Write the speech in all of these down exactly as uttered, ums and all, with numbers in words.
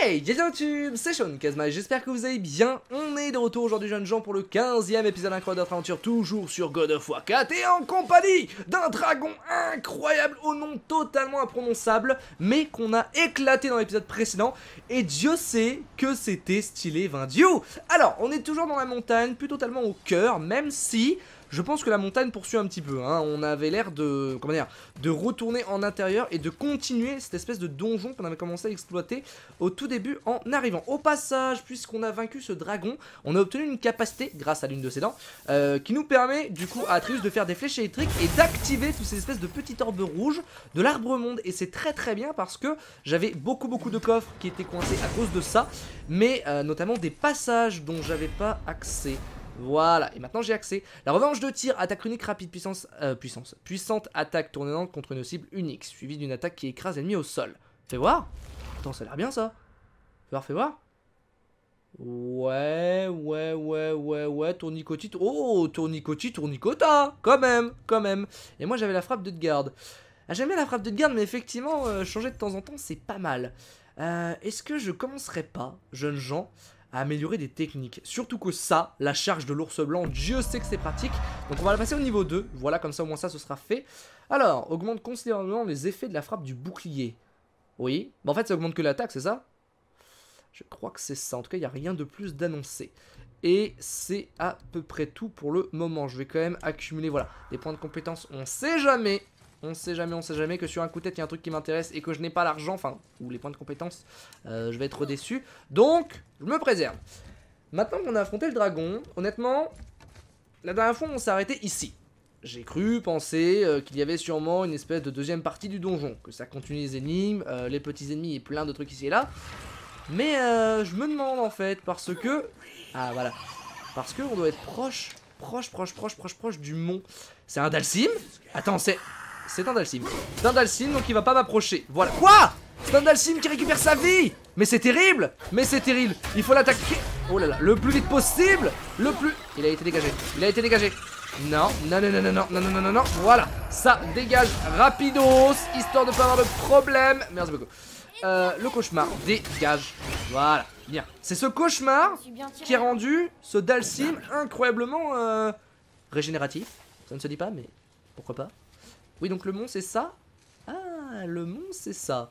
Hey, YouTube, c'est Sean Kazma et j'espère que vous allez bien. On est de retour aujourd'hui, jeunes gens, pour le quinzième épisode incroyable de notre aventure, toujours sur God of War quatre et en compagnie d'un dragon incroyable au nom totalement imprononçable, mais qu'on a éclaté dans l'épisode précédent. Et Dieu sait que c'était stylé, vingt dieu. Alors, on est toujours dans la montagne, plus totalement au cœur, même si... je pense que la montagne poursuit un petit peu, hein. On avait l'air de, comment dire, de retourner en intérieur et de continuer cette espèce de donjon qu'on avait commencé à exploiter au tout début en arrivant. Au passage, puisqu'on a vaincu ce dragon, on a obtenu une capacité, grâce à l'une de ses dents, euh, qui nous permet du coup à Atreus de faire des flèches électriques et d'activer toutes ces espèces de petites orbes rouges de l'arbre monde. Et c'est très très bien parce que j'avais beaucoup beaucoup de coffres qui étaient coincés à cause de ça, mais euh, notamment des passages dont j'avais pas accès. Voilà, et maintenant j'ai accès. La revanche de tir, attaque unique rapide, puissance, euh, puissance, puissante attaque tournante contre une cible unique, suivie d'une attaque qui écrase l'ennemi au sol. Fais voir. Attends, ça a l'air bien ça. Fais voir, fais voir. Ouais, ouais, ouais, ouais, ouais, tournicoti, oh, tournicoti, tournicota, quand même, quand même. Et moi j'avais la frappe de garde. Ah, j'aime bien la frappe de garde, mais effectivement, euh, changer de temps en temps, c'est pas mal. Euh, Est-ce que je commencerai pas, jeunes gens, à améliorer des techniques, surtout que ça, la charge de l'ours blanc, Dieu sait que c'est pratique. Donc on va la passer au niveau deux, voilà, comme ça au moins ça ce sera fait. Alors, augmente considérablement les effets de la frappe du bouclier. Oui, bah en fait ça augmente que l'attaque, c'est ça? Je crois que c'est ça, en tout cas il n'y a rien de plus d'annoncé. Et c'est à peu près tout pour le moment. Je vais quand même accumuler, voilà, des points de compétence, on sait jamais. On sait jamais, on sait jamais que sur un coup de tête il y a un truc qui m'intéresse et que je n'ai pas l'argent, enfin, ou les points de compétence, euh, je vais être déçu. Donc, je me préserve. Maintenant qu'on a affronté le dragon, honnêtement, la dernière fois on s'est arrêté ici. J'ai cru penser euh, qu'il y avait sûrement une espèce de deuxième partie du donjon, que ça continue les énigmes, euh, les petits ennemis et plein de trucs ici et là. Mais euh, je me demande en fait, parce que... Ah voilà. Parce qu'on doit être proche, proche, proche, proche, proche, proche du mont. C'est un Dalsim? Attends, c'est... C'est un Dalsim. C'est un Dalsim, donc il va pas m'approcher. Voilà. Quoi? C'est un Dalsim qui récupère sa vie. Mais c'est terrible. Mais c'est terrible. Il faut l'attaquer. Oh là là. Le plus vite possible. Le plus... Il a été dégagé. Il a été dégagé. Non. Non, non, non, non, non, non, non, non, non. Voilà. Ça dégage rapidos. Histoire de pas avoir de problème. Merci beaucoup. Euh, le cauchemar. Dégage. Voilà. Bien. C'est ce cauchemar qui a rendu ce Dalsim incroyablement euh, régénératif. Ça ne se dit pas, mais pourquoi pas. Oui, donc le mont c'est ça. Ah, le mont c'est ça.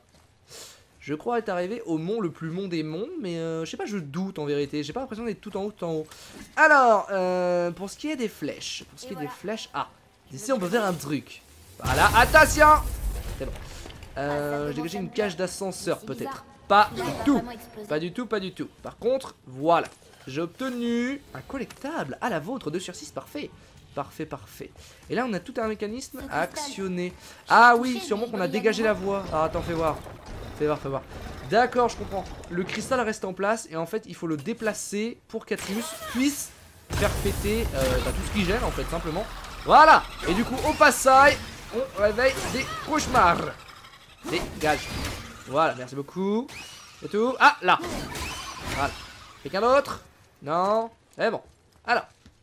Je crois être arrivé au mont le plus mont des monts, mais euh, je sais pas, je doute en vérité. J'ai pas l'impression d'être tout en haut, tout en haut. Alors, euh, pour ce qui est des flèches, pour ce qui est des flèches, ah, ici on peut faire un truc. Voilà, attention. C'est bon. Euh, j'ai dégagé une cage d'ascenseur peut-être. Pas du tout. Pas du tout, pas du tout. Par contre, voilà. J'ai obtenu un collectable à la vôtre, deux sur six, parfait. Parfait, parfait. Et là, on a tout un mécanisme à actionner. Ah oui, sûrement qu'on a dégagé la voie. Ah, attends, fais voir. Fais voir, fais voir. D'accord, je comprends. Le cristal reste en place et en fait, il faut le déplacer pour qu'Atreus puisse faire péter euh, bah, tout ce qui gêne, en fait, simplement. Voilà. Et du coup, au passage, on réveille des cauchemars. Dégage. Voilà, merci beaucoup. C'est tout. Ah, là. Voilà. Quelqu'un d'autre? Non. C'est bon. Alors.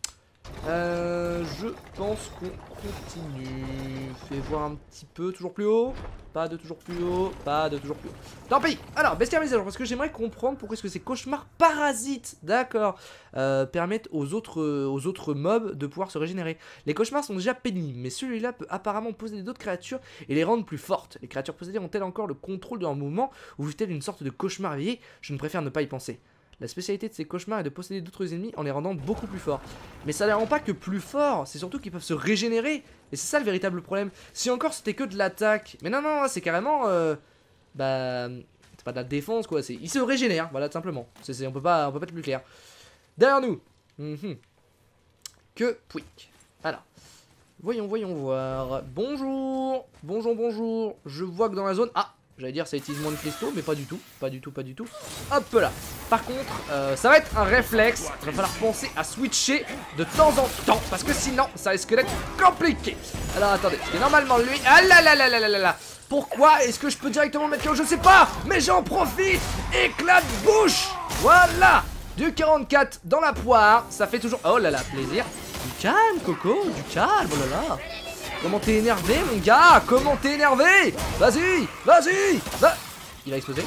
Euh, je pense qu'on continue. Fais voir un petit peu, toujours plus haut. Pas de toujours plus haut, pas de toujours plus haut. Tant pis. Alors, bestiaire mise à jour, parce que j'aimerais comprendre pourquoi est-ce que ces cauchemars parasites, d'accord, euh, permettent aux autres, aux autres mobs de pouvoir se régénérer. Les cauchemars sont déjà pénibles, mais celui-là peut apparemment posséder d'autres créatures et les rendre plus fortes. Les créatures possédées ont-elles encore le contrôle de leur mouvement ou vivent-elles une sorte de cauchemar éveillé? Je ne préfère ne pas y penser. La spécialité de ces cauchemars est de posséder d'autres ennemis en les rendant beaucoup plus forts. Mais ça ne les rend pas que plus forts, c'est surtout qu'ils peuvent se régénérer. Et c'est ça le véritable problème. Si encore c'était que de l'attaque. Mais non, non, c'est carrément... Euh, bah... C'est pas de la défense quoi, ils se régénèrent, voilà tout simplement. C est, c est, on, peut pas, on peut pas être plus clair. Derrière nous. Mm-hmm. Que pouic. Alors. Voyons, voyons voir. Bonjour. Bonjour, bonjour. Je vois que dans la zone... Ah, j'allais dire ça utilise moins de cristaux, mais pas du tout, pas du tout, pas du tout. Hop là. Par contre, euh, ça va être un réflexe. Il va falloir penser à switcher de temps en temps, parce que sinon, ça risque d'être compliqué. Alors attendez, parce que normalement lui, ah là là là là là là là. Pourquoi est-ce que je peux directement le mettre K O? Je ne sais pas, mais j'en profite. Éclat de bouche. Voilà. Du quarante-quatre dans la poire, ça fait toujours. Oh là là, plaisir. Du calme, Coco, du calme. Oh là là. Comment t'es énervé mon gars? Comment t'es énervé? Vas-y, vas-y, va. Il va exploser.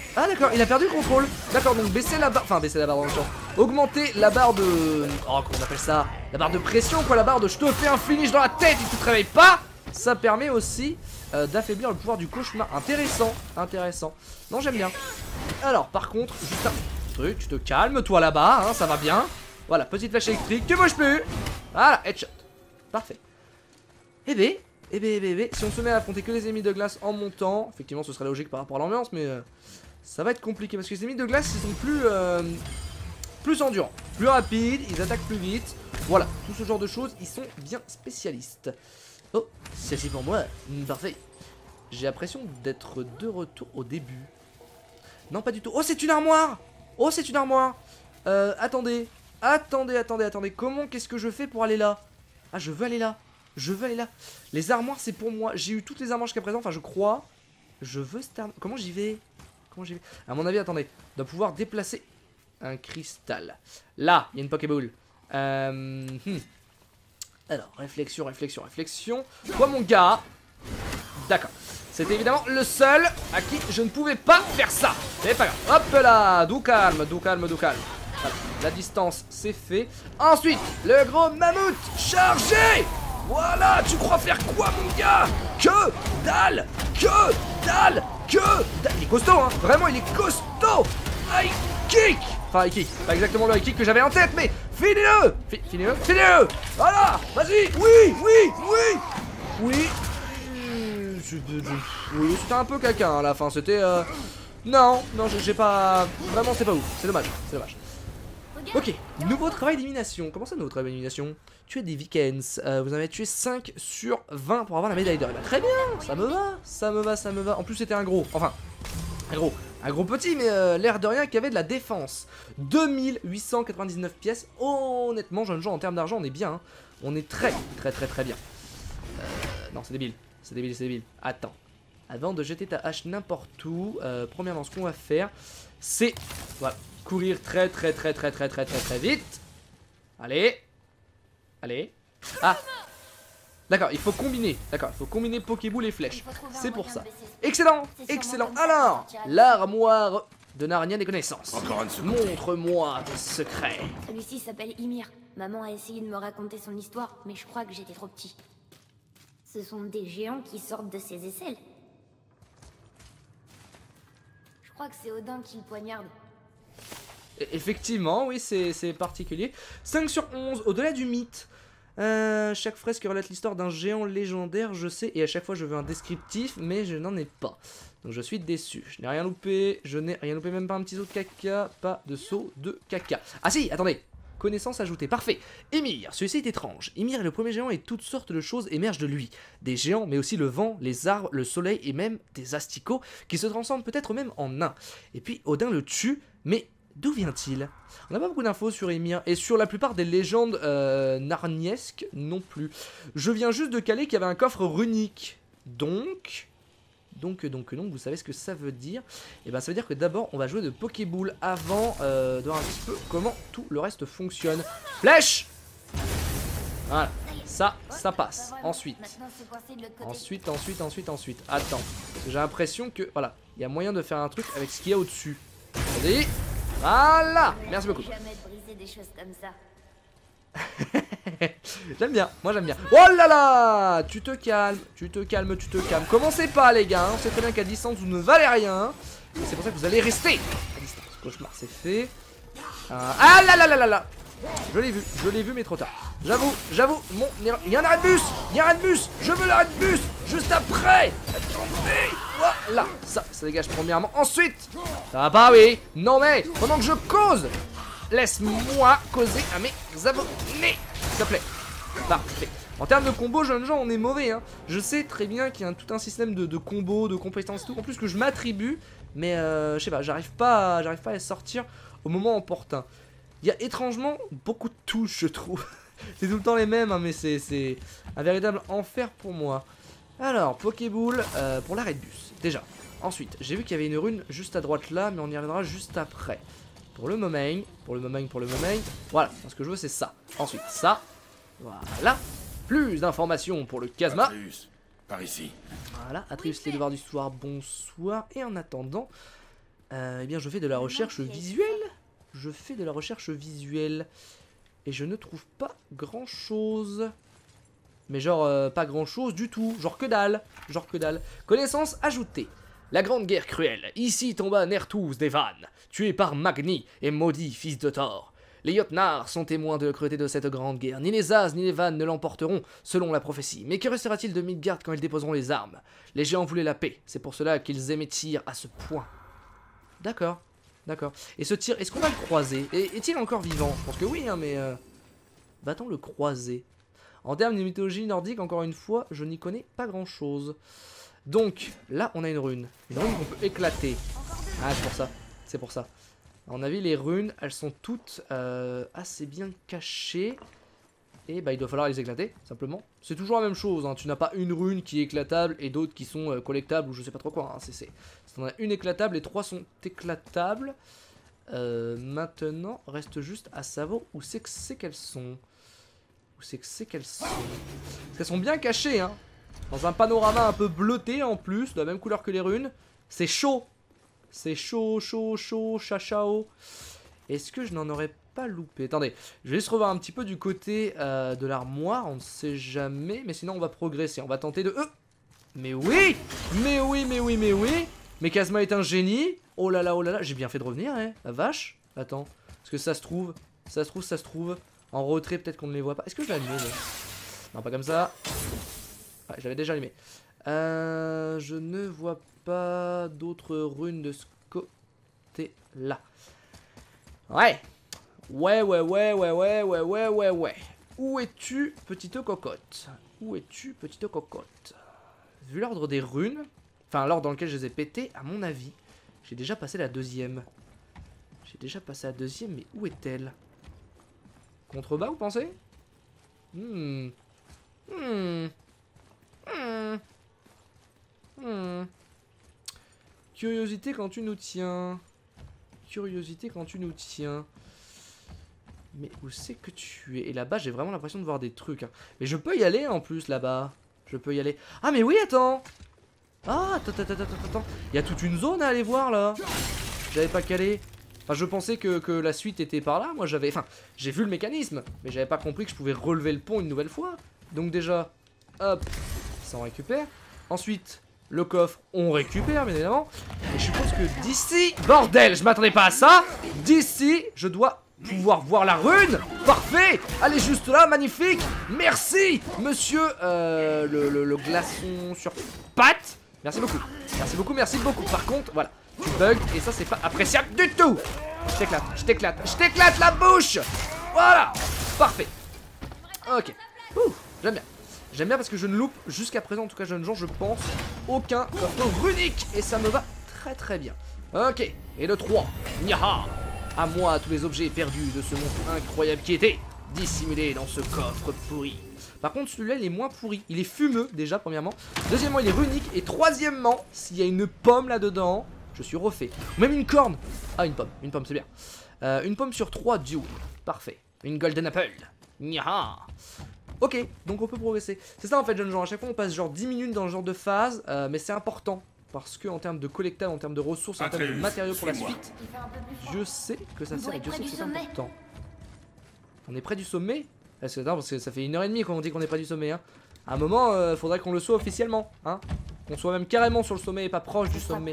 Ah d'accord, il a perdu le contrôle. D'accord, donc baisser la barre, enfin baisser la barre dans le champ. Augmenter la barre de... Oh, comment on appelle ça? La barre de pression, quoi, la barre de je te fais un finish dans la tête et tu te réveilles pas. Ça permet aussi euh, d'affaiblir le pouvoir du cauchemar. Intéressant, intéressant. Non, j'aime bien. Alors, par contre, juste un truc, tu te calmes, toi là-bas, hein, ça va bien. Voilà, petite flèche électrique, tu bouges plus. Voilà, headshot. Parfait. Eh bé, eh bé, eh bé, eh bé, si on se met à affronter que les ennemis de glace en montant, effectivement ce serait logique par rapport à l'ambiance, mais euh, ça va être compliqué parce que les ennemis de glace ils sont plus euh, plus endurants, plus rapides, ils attaquent plus vite. Voilà, tout ce genre de choses, ils sont bien spécialistes. Oh, celle-ci pour moi, mmh, parfait. J'ai l'impression d'être de retour au début. Non, pas du tout. Oh, c'est une armoire. Oh, c'est une armoire. Euh, attendez, attendez, attendez, attendez. Comment, qu'est-ce que je fais pour aller là? Ah, je veux aller là. Je veux aller là. Les armoires, c'est pour moi. J'ai eu toutes les armoires jusqu'à présent. Enfin, je crois. Je veux cette armoire. Comment j'y vais? Comment j'y vais? À mon avis, attendez. On doit pouvoir déplacer un cristal. Là, il y a une Pokéball. Euh, hmm. Alors, réflexion, réflexion, réflexion. Toi, mon gars. D'accord. C'était évidemment le seul à qui je ne pouvais pas faire ça. C'est pas grave. Hop là. Doux calme, doux calme, doux calme. Voilà. La distance, c'est fait. Ensuite, le gros mammouth chargé. Voilà, tu crois faire quoi, mon gars? Que dalle, que dalle, que dalle. Il est costaud, hein. Vraiment, il est costaud. High kick. Enfin, high kick. Pas exactement le high kick que j'avais en tête, mais finis-le. Finis-le, finis-le. Voilà, vas-y. Oui, oui, oui. Oui. Oui, c'était un peu caca à la fin. C'était... Euh... Non, non, j'ai pas... Vraiment, c'est pas ouf. C'est dommage, c'est dommage. Ok, nouveau travail d'élimination. Comment ça, nouveau travail d'élimination? Tuer des Vikings. Euh, vous en avez tué cinq sur vingt pour avoir la médaille d'or. Bah, très bien, ça me va, ça me va, ça me va. En plus, c'était un gros. Enfin, un gros. Un gros petit, mais euh, l'air de rien qui avait de la défense. deux mille huit cent quatre-vingt-dix-neuf pièces. Honnêtement, jeunes gens, en termes d'argent, on est bien. Hein. On est très, très, très, très bien. Euh, non, c'est débile. C'est débile, c'est débile. Attends. Avant de jeter ta hache n'importe où, euh, premièrement, ce qu'on va faire, c'est... Voilà. Courir très très très très très très très très vite. Allez. Allez. Ah. D'accord, il faut combiner. D'accord, il faut combiner Pokéball et flèches. C'est pour ça. Excellent, excellent. Alors, l'armoire de Narnia des connaissances. Montre-moi tes secrets. Celui-ci s'appelle Ymir. Maman a essayé de me raconter son histoire, mais je crois que j'étais trop petit. Ce sont des géants qui sortent de ses aisselles. Je crois que c'est Odin qui le poignarde. Effectivement, oui, c'est particulier. cinq sur onze, au-delà du mythe. Euh, chaque fresque relate l'histoire d'un géant légendaire, je sais, et à chaque fois je veux un descriptif, mais je n'en ai pas. Donc je suis déçu. Je n'ai rien loupé, je n'ai rien loupé, même pas un petit saut de caca, pas de saut de caca. Ah si, attendez. Connaissance ajoutée, parfait. Ymir, celui-ci est étrange. Ymir est le premier géant et toutes sortes de choses émergent de lui. Des géants, mais aussi le vent, les arbres, le soleil et même des asticots qui se transforment peut-être même en nains. Et puis Odin le tue, mais d'où vient-il? On n'a pas beaucoup d'infos sur Ymir et sur la plupart des légendes euh, narniesques non plus. Je viens juste de caler qu'il y avait un coffre runique. Donc... Donc, donc, donc, vous savez ce que ça veut dire? Et ben ça veut dire que d'abord on va jouer de Pokéball avant euh, de voir un petit peu comment tout le reste fonctionne. Flèche! Voilà, ça, ça passe. Ensuite, ensuite, ensuite, ensuite, ensuite. Attends, j'ai l'impression que, voilà, il y a moyen de faire un truc avec ce qu'il y a au-dessus. Vas-y. Voilà, merci beaucoup. J'aime bien, moi j'aime bien. Oh là là, tu te calmes, tu te calmes, tu te calmes. Commencez pas les gars, on sait très bien qu'à distance vous ne valez rien. C'est pour ça que vous allez rester à distance. Cauchemar c'est fait. euh, Ah là là là là là. Je l'ai vu, je l'ai vu mais trop tard. J'avoue, j'avoue, mon... il y a un arrêt de bus. Il y a un arrêt de bus. Je veux l'arrêt de bus. Juste après. Attendez. Voilà, ça, ça dégage premièrement. Ensuite, ça va pas oui. Non mais, pendant que je cause, laisse-moi causer à mes abonnés, s'il te plaît. Parfait. En termes de combo, jeunes gens, on est mauvais. Hein. Je sais très bien qu'il y a un, tout un système de, de combos, de compétences, tout. En plus que je m'attribue, mais euh, je sais pas, j'arrive pas, j'arrive pas à les sortir au moment opportun. Il y a étrangement beaucoup de touches, je trouve. C'est tout le temps les mêmes, hein, mais c'est un véritable enfer pour moi. Alors, Pokéball euh, pour l'arrêt de bus, déjà. Ensuite, j'ai vu qu'il y avait une rune juste à droite là, mais on y reviendra juste après. Pour le Momeng, pour le Momeng, pour le Momeng. Voilà, ce que je veux c'est ça. Ensuite, ça. Voilà. Plus d'informations pour le Kazma. Atreus, par ici. Voilà, Atreus, les devoirs du soir, bonsoir. Et en attendant, Euh, eh bien, je fais de la recherche visuelle. Je fais de la recherche visuelle. Et je ne trouve pas grand chose. Mais genre, euh, pas grand chose du tout. Genre que dalle. Genre que dalle. Connaissance ajoutée. La grande guerre cruelle. Ici tomba Nertus d'Evan, tué par Magni et maudit fils de Thor. Les Jotnar sont témoins de la cruauté de cette grande guerre. Ni les As ni les Vannes ne l'emporteront, selon la prophétie. Mais que restera-t-il de Midgard quand ils déposeront les armes? Les géants voulaient la paix. C'est pour cela qu'ils aimaient Tyr à ce point. D'accord. D'accord. Et ce Tyr, est-ce qu'on va le croiser? Est-il encore vivant? Je pense que oui, hein, mais... Euh... Va-t-on le croiser? En termes de mythologie nordique, encore une fois, je n'y connais pas grand-chose. Donc, là, on a une rune. Une rune qu'on peut éclater. Ah, c'est pour ça. C'est pour ça. À mon avis, les runes, elles sont toutes euh, assez bien cachées. Et bah, il doit falloir les éclater, simplement. C'est toujours la même chose, hein. Tu n'as pas une rune qui est éclatable et d'autres qui sont euh, collectables ou je sais pas trop quoi. Hein. C'est, c'est... On a une éclatable, les trois sont éclatables. Euh, maintenant, reste juste à savoir où c'est que c'est qu'elles sont. Où c'est que c'est qu'elles sont. Parce qu'elles sont bien cachées, hein. Dans un panorama un peu bleuté en plus, de la même couleur que les runes. C'est chaud. C'est chaud, chaud, chaud, chachao. Est-ce que je n'en aurais pas loupé? Attendez, je vais juste revoir un petit peu du côté euh, de l'armoire. On ne sait jamais, mais sinon on va progresser. On va tenter de... Euh mais oui. Mais oui, mais oui, mais oui. Mais Kazma est un génie. Oh là là, oh là là. J'ai bien fait de revenir, hein. La vache. Attends. Est-ce que ça se trouve? Ça se trouve, ça se trouve. En retrait, peut-être qu'on ne les voit pas. Est-ce que je l'ai allumé? Non, pas comme ça. Ouais, je l'avais déjà allumé. Euh, je ne vois pas d'autres runes de ce côté-là. Ouais. Ouais, ouais, ouais, ouais, ouais, ouais, ouais, ouais, ouais. Où es-tu, petite cocotte? Où es-tu, petite cocotte? Vu l'ordre des runes, enfin l'ordre dans lequel je les ai pétées, à mon avis, j'ai déjà passé la deuxième. J'ai déjà passé la deuxième, mais où est-elle? Contrebas, vous pensez? Hmm. Hmm. Hmm. Hmm. Curiosité quand tu nous tiens. Curiosité quand tu nous tiens. Mais où c'est que tu es? Et là-bas, j'ai vraiment l'impression de voir des trucs. Hein. Mais je peux y aller en plus là-bas. Je peux y aller. Ah, mais oui, attends. Ah, attends, attends, attends, attends. Il y a toute une zone à aller voir là. J'avais pas calé. Enfin, je pensais que, que la suite était par là. Moi, j'avais. Enfin, j'ai vu le mécanisme. Mais j'avais pas compris que je pouvais relever le pont une nouvelle fois. Donc, déjà, hop, ça on récupère. Ensuite, le coffre, on récupère, bien évidemment. Et je suppose que d'ici. Bordel, je m'attendais pas à ça. D'ici, je dois pouvoir voir la rune. Parfait. Elle est juste là, magnifique. Merci, monsieur euh, le, le, le glaçon sur pattes. Merci beaucoup. Merci beaucoup, merci beaucoup. Par contre, voilà. Tu bugs et ça c'est pas appréciable du tout. Je t'éclate, je t'éclate, je t'éclate la bouche. Voilà, parfait. Ok, j'aime bien. J'aime bien parce que je ne loupe jusqu'à présent, en tout cas jeunes gens, je pense, aucun coffre runique. Et ça me va très très bien. Ok, et le trois. Nyaha. À moi tous les objets perdus de ce monde incroyable qui était dissimulé dans ce coffre pourri. Par contre celui-là il est moins pourri. Il est fumeux déjà premièrement. Deuxièmement il est runique. Et troisièmement, s'il y a une pomme là-dedans, je suis refait. Ou même une corne. Ah, une pomme. Une pomme, c'est bien. Euh, une pomme sur trois, duo. Parfait. Une golden apple. Nyaha. Ok, donc on peut progresser. C'est ça en fait, jeunes gens. À chaque fois, on passe genre dix minutes dans ce genre de phase. Euh, mais c'est important. Parce que en termes de collectable, en termes de ressources, en termes de matériaux pour la suite, je sais que ça sert et je sais que c'est important. On est près du sommet? Parce que, non, parce que ça fait une heure et demie qu'on dit qu'on est près du sommet. Hein. À un moment, euh, faudrait qu'on le soit officiellement. Hein. Qu'on soit même carrément sur le sommet et pas proche du sommet.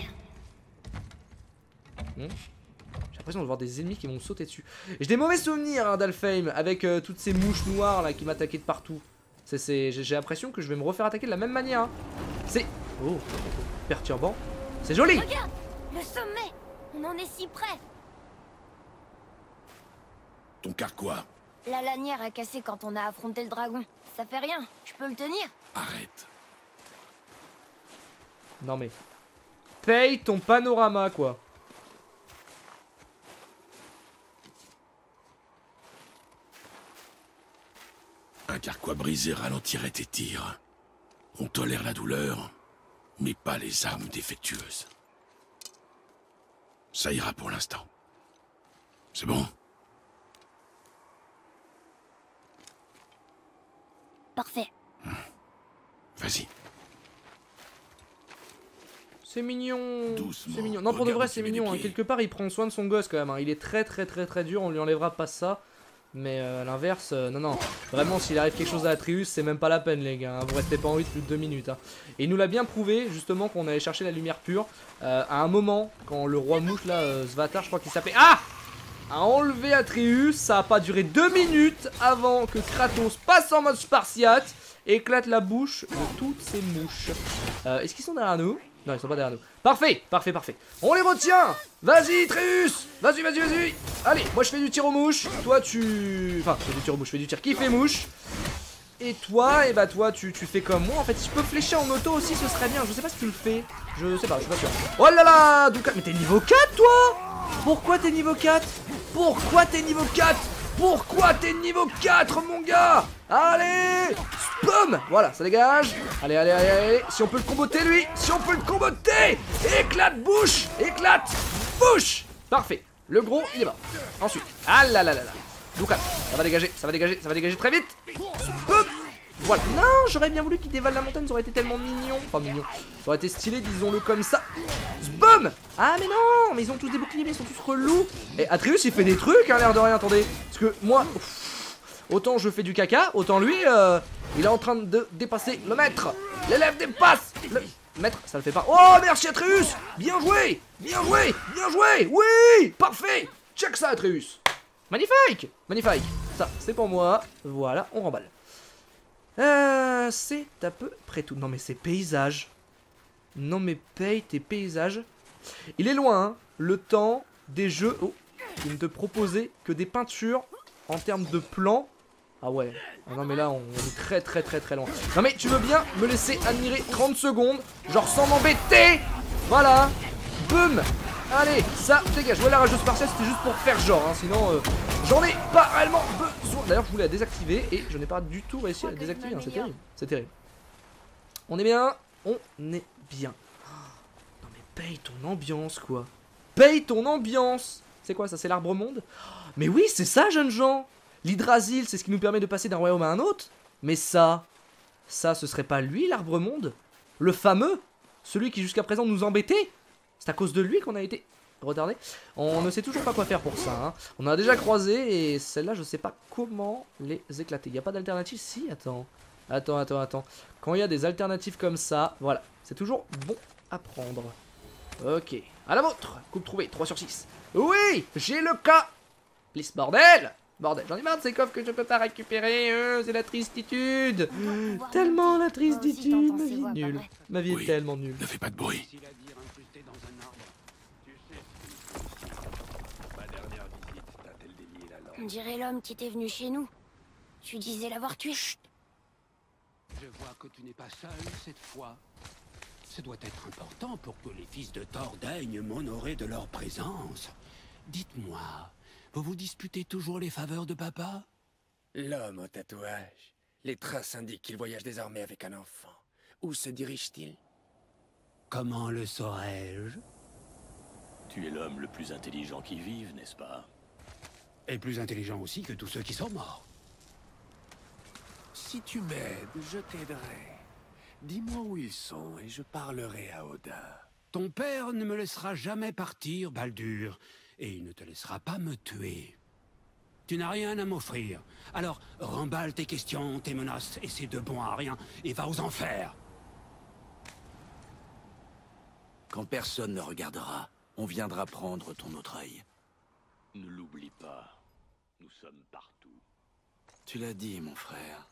Hmm. J'ai l'impression de voir des ennemis qui vont me sauter dessus. J'ai des mauvais souvenirs hein, d'Alfheim avec euh, toutes ces mouches noires là qui m'attaquaient de partout. J'ai l'impression que je vais me refaire attaquer de la même manière. Hein. C'est... Oh, perturbant. C'est joli. Regarde, le sommet. On en est si près. Ton carquois. La lanière a cassé quand on a affronté le dragon. Ça fait rien, je peux le tenir. Arrête. Non mais... Paye ton panorama quoi. Un carquois brisé ralentirait tes tirs. On tolère la douleur, mais pas les armes défectueuses. Ça ira pour l'instant. C'est bon? Parfait. Vas-y. C'est mignon. Doucement, C'est mignon. Non, pour de regarde vrai, où tu c'est mets mignon. les Hein. pieds. Quelque part, il prend soin de son gosse quand même. Hein. Il est très, très, très, très dur. On lui enlèvera pas ça. Mais euh, à l'inverse, euh, non, non. Vraiment, s'il arrive quelque chose à Atreus, c'est même pas la peine, les gars. Hein. Vous restez pas en vie plus de deux minutes. Hein. Et il nous l'a bien prouvé, justement, qu'on allait chercher la lumière pure. Euh, à un moment, quand le roi mouche, là, euh, Svatar, je crois qu'il s'appelait. Ah! A enlevé Atreus. Ça a pas duré deux minutes avant que Kratos passe en mode spartiate. Éclate la bouche de toutes ces mouches. Euh, Est-ce qu'ils sont derrière nous? Non, ils sont pas derrière nous. Parfait, parfait, parfait. On les retient. Vas-y, Atreus. Vas-y, vas-y, vas-y. Allez, moi je fais du tir aux mouches. Toi, tu... Enfin, je fais du tir aux mouches, je fais du tir qui fait mouche. Et toi, et bah toi, tu, tu fais comme moi. En fait, si je peux flécher en auto aussi, ce serait bien. Je sais pas si tu le fais. Je sais pas, je suis pas sûr. Oh là là, Douka. Mais t'es niveau quatre, toi? Pourquoi t'es niveau quatre? Pourquoi t'es niveau quatre? Pourquoi t'es niveau quatre, mon gars? Allez, spum. Voilà, ça dégage. Allez, allez, allez, allez. Si on peut le comboter, lui. Si on peut le comboter. Éclate, bouche. Éclate, bouche. Parfait. Le gros, il est mort. Ensuite, ah là là là là. Douka, ça va dégager, ça va dégager, ça va dégager très vite. Spum. Voilà. Non, j'aurais bien voulu qu'il dévale la montagne, ça aurait été tellement mignon. Enfin, mignon. Ça aurait été stylé, disons-le comme ça. Boum. Ah, mais non, mais ils ont tous des boucliers, mais ils sont tous relous. Et Atreus, il fait des trucs, hein, l'air de rien, attendez. Parce que moi, pff, autant je fais du caca, autant lui, euh, il est en train de dépasser le maître. L'élève dépasse le maître, ça le fait pas. Oh, merci Atreus. Bien joué, bien joué, bien joué. Oui, parfait. Check ça, Atreus. Magnifique, magnifique. Ça, c'est pour moi. Voilà, on remballe. Euh, c'est à peu près tout. Non mais c'est paysage. Non mais paye tes paysages. Il est loin, hein, le temps des jeux. Oh, il ne te proposait que des peintures en termes de plans. Ah ouais. Ah non mais là on est très très très très loin. Non mais tu veux bien me laisser admirer trente secondes, genre sans m'embêter. Voilà. Boum. Allez, ça dégage. Ouais, la rage spartiate c'était juste pour faire genre, hein, sinon euh, j'en ai pas réellement besoin. D'ailleurs je voulais la désactiver et je n'ai pas du tout réussi à la désactiver, hein, c'est terrible. C'est terrible. On est bien, on est bien. Non mais paye ton ambiance quoi. Paye ton ambiance. C'est quoi ça, c'est l'arbre monde? Mais oui c'est ça jeunes gens. L'Hydrasil c'est ce qui nous permet de passer d'un royaume à un autre. Mais ça, ça ce serait pas lui l'arbre monde? Le fameux? Celui qui jusqu'à présent nous embêtait? C'est à cause de lui qu'on a été retardé. On ne sait toujours pas quoi faire pour ça. Hein. On a déjà croisé et celle-là, je sais pas comment les éclater. Il n'y a pas d'alternative? Si, attends. Attends, attends, attends. Quand il y a des alternatives comme ça, voilà. C'est toujours bon à prendre. Ok. À la vôtre. Coupe trouvée, trois sur six. Oui, j'ai le cas. Please, bordel. Bordel, j'en ai marre de ces coffres que je peux pas récupérer. Euh, c'est la tristitude. Tellement la tristitude. Ma vie est nulle. Ma vie Oui. est tellement nulle. Ne fais pas de bruit. On dirait l'homme qui était venu chez nous. Tu disais l'avoir tué. Chut. Je vois que tu n'es pas seul cette fois. Ce doit être important pour que les fils de Thor daignent m'honorer de leur présence. Dites-moi, vous vous disputez toujours les faveurs de papa? L'homme au tatouage. Les traces indiquent qu'il voyage désormais avec un enfant. Où se dirige-t-il? Comment le saurais-je? Tu es l'homme le plus intelligent qui vive, n'est-ce pas? Et plus intelligent aussi que tous ceux qui sont morts. Si tu m'aides, je t'aiderai. Dis-moi où ils sont et je parlerai à Odin. Ton père ne me laissera jamais partir, Baldur, et il ne te laissera pas me tuer. Tu n'as rien à m'offrir. Alors, remballe tes questions, tes menaces, et c'est de bon à rien, et va aux enfers. Quand personne ne regardera, on viendra prendre ton autre œil. Ne l'oublie pas. Nous sommes partout. Tu l'as dit, mon frère.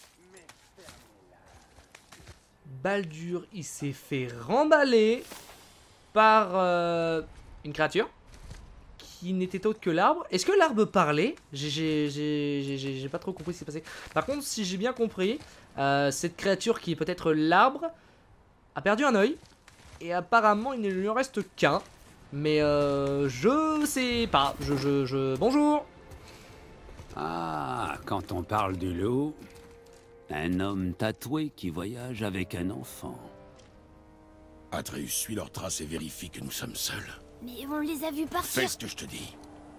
Baldur, il s'est fait remballer par euh, une créature qui n'était autre que l'arbre. Est-ce que l'arbre parlait? J'ai pas trop compris ce qui s'est passé. Par contre, si j'ai bien compris, euh, cette créature qui est peut-être l'arbre a perdu un œil. Et apparemment, il ne lui en reste qu'un. Mais euh, je sais pas. Je, je, je... Bonjour. Ah, quand on parle du loup, un homme tatoué qui voyage avec un enfant. Atreus, suis leurs traces et vérifie que nous sommes seuls. Mais on les a vus partir. Fais ce que je te dis.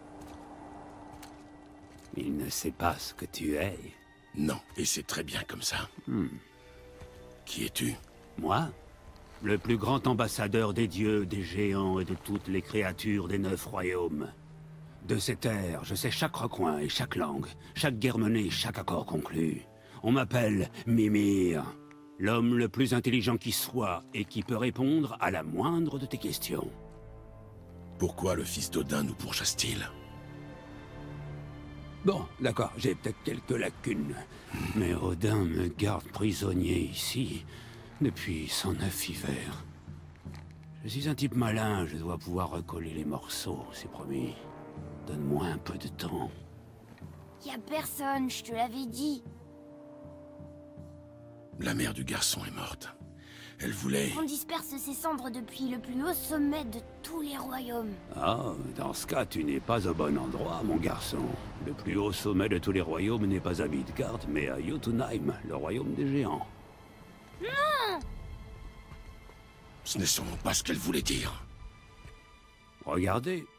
Il ne sait pas ce que tu es. Non, et c'est très bien comme ça. Hmm. Qui es-tu? Moi, le plus grand ambassadeur des dieux, des géants et de toutes les créatures des neuf royaumes. De ces terres, je sais chaque recoin et chaque langue, chaque guerre menée, chaque accord conclu. On m'appelle Mimir, l'homme le plus intelligent qui soit et qui peut répondre à la moindre de tes questions. Pourquoi le fils d'Odin nous pourchasse-t-il? Bon, d'accord, j'ai peut-être quelques lacunes, mais Odin me garde prisonnier ici depuis cent neuf hivers. Je suis un type malin, je dois pouvoir recoller les morceaux, c'est promis. Donne-moi un peu de temps. Y a personne, je te l'avais dit. La mère du garçon est morte. Elle voulait... On disperse ses cendres depuis le plus haut sommet de tous les royaumes. Ah, dans ce cas, tu n'es pas au bon endroit, mon garçon. Le plus haut sommet de tous les royaumes n'est pas à Midgard, mais à Jotunheim, le royaume des géants. Non! Ce n'est sûrement pas ce qu'elle voulait dire. Regardez.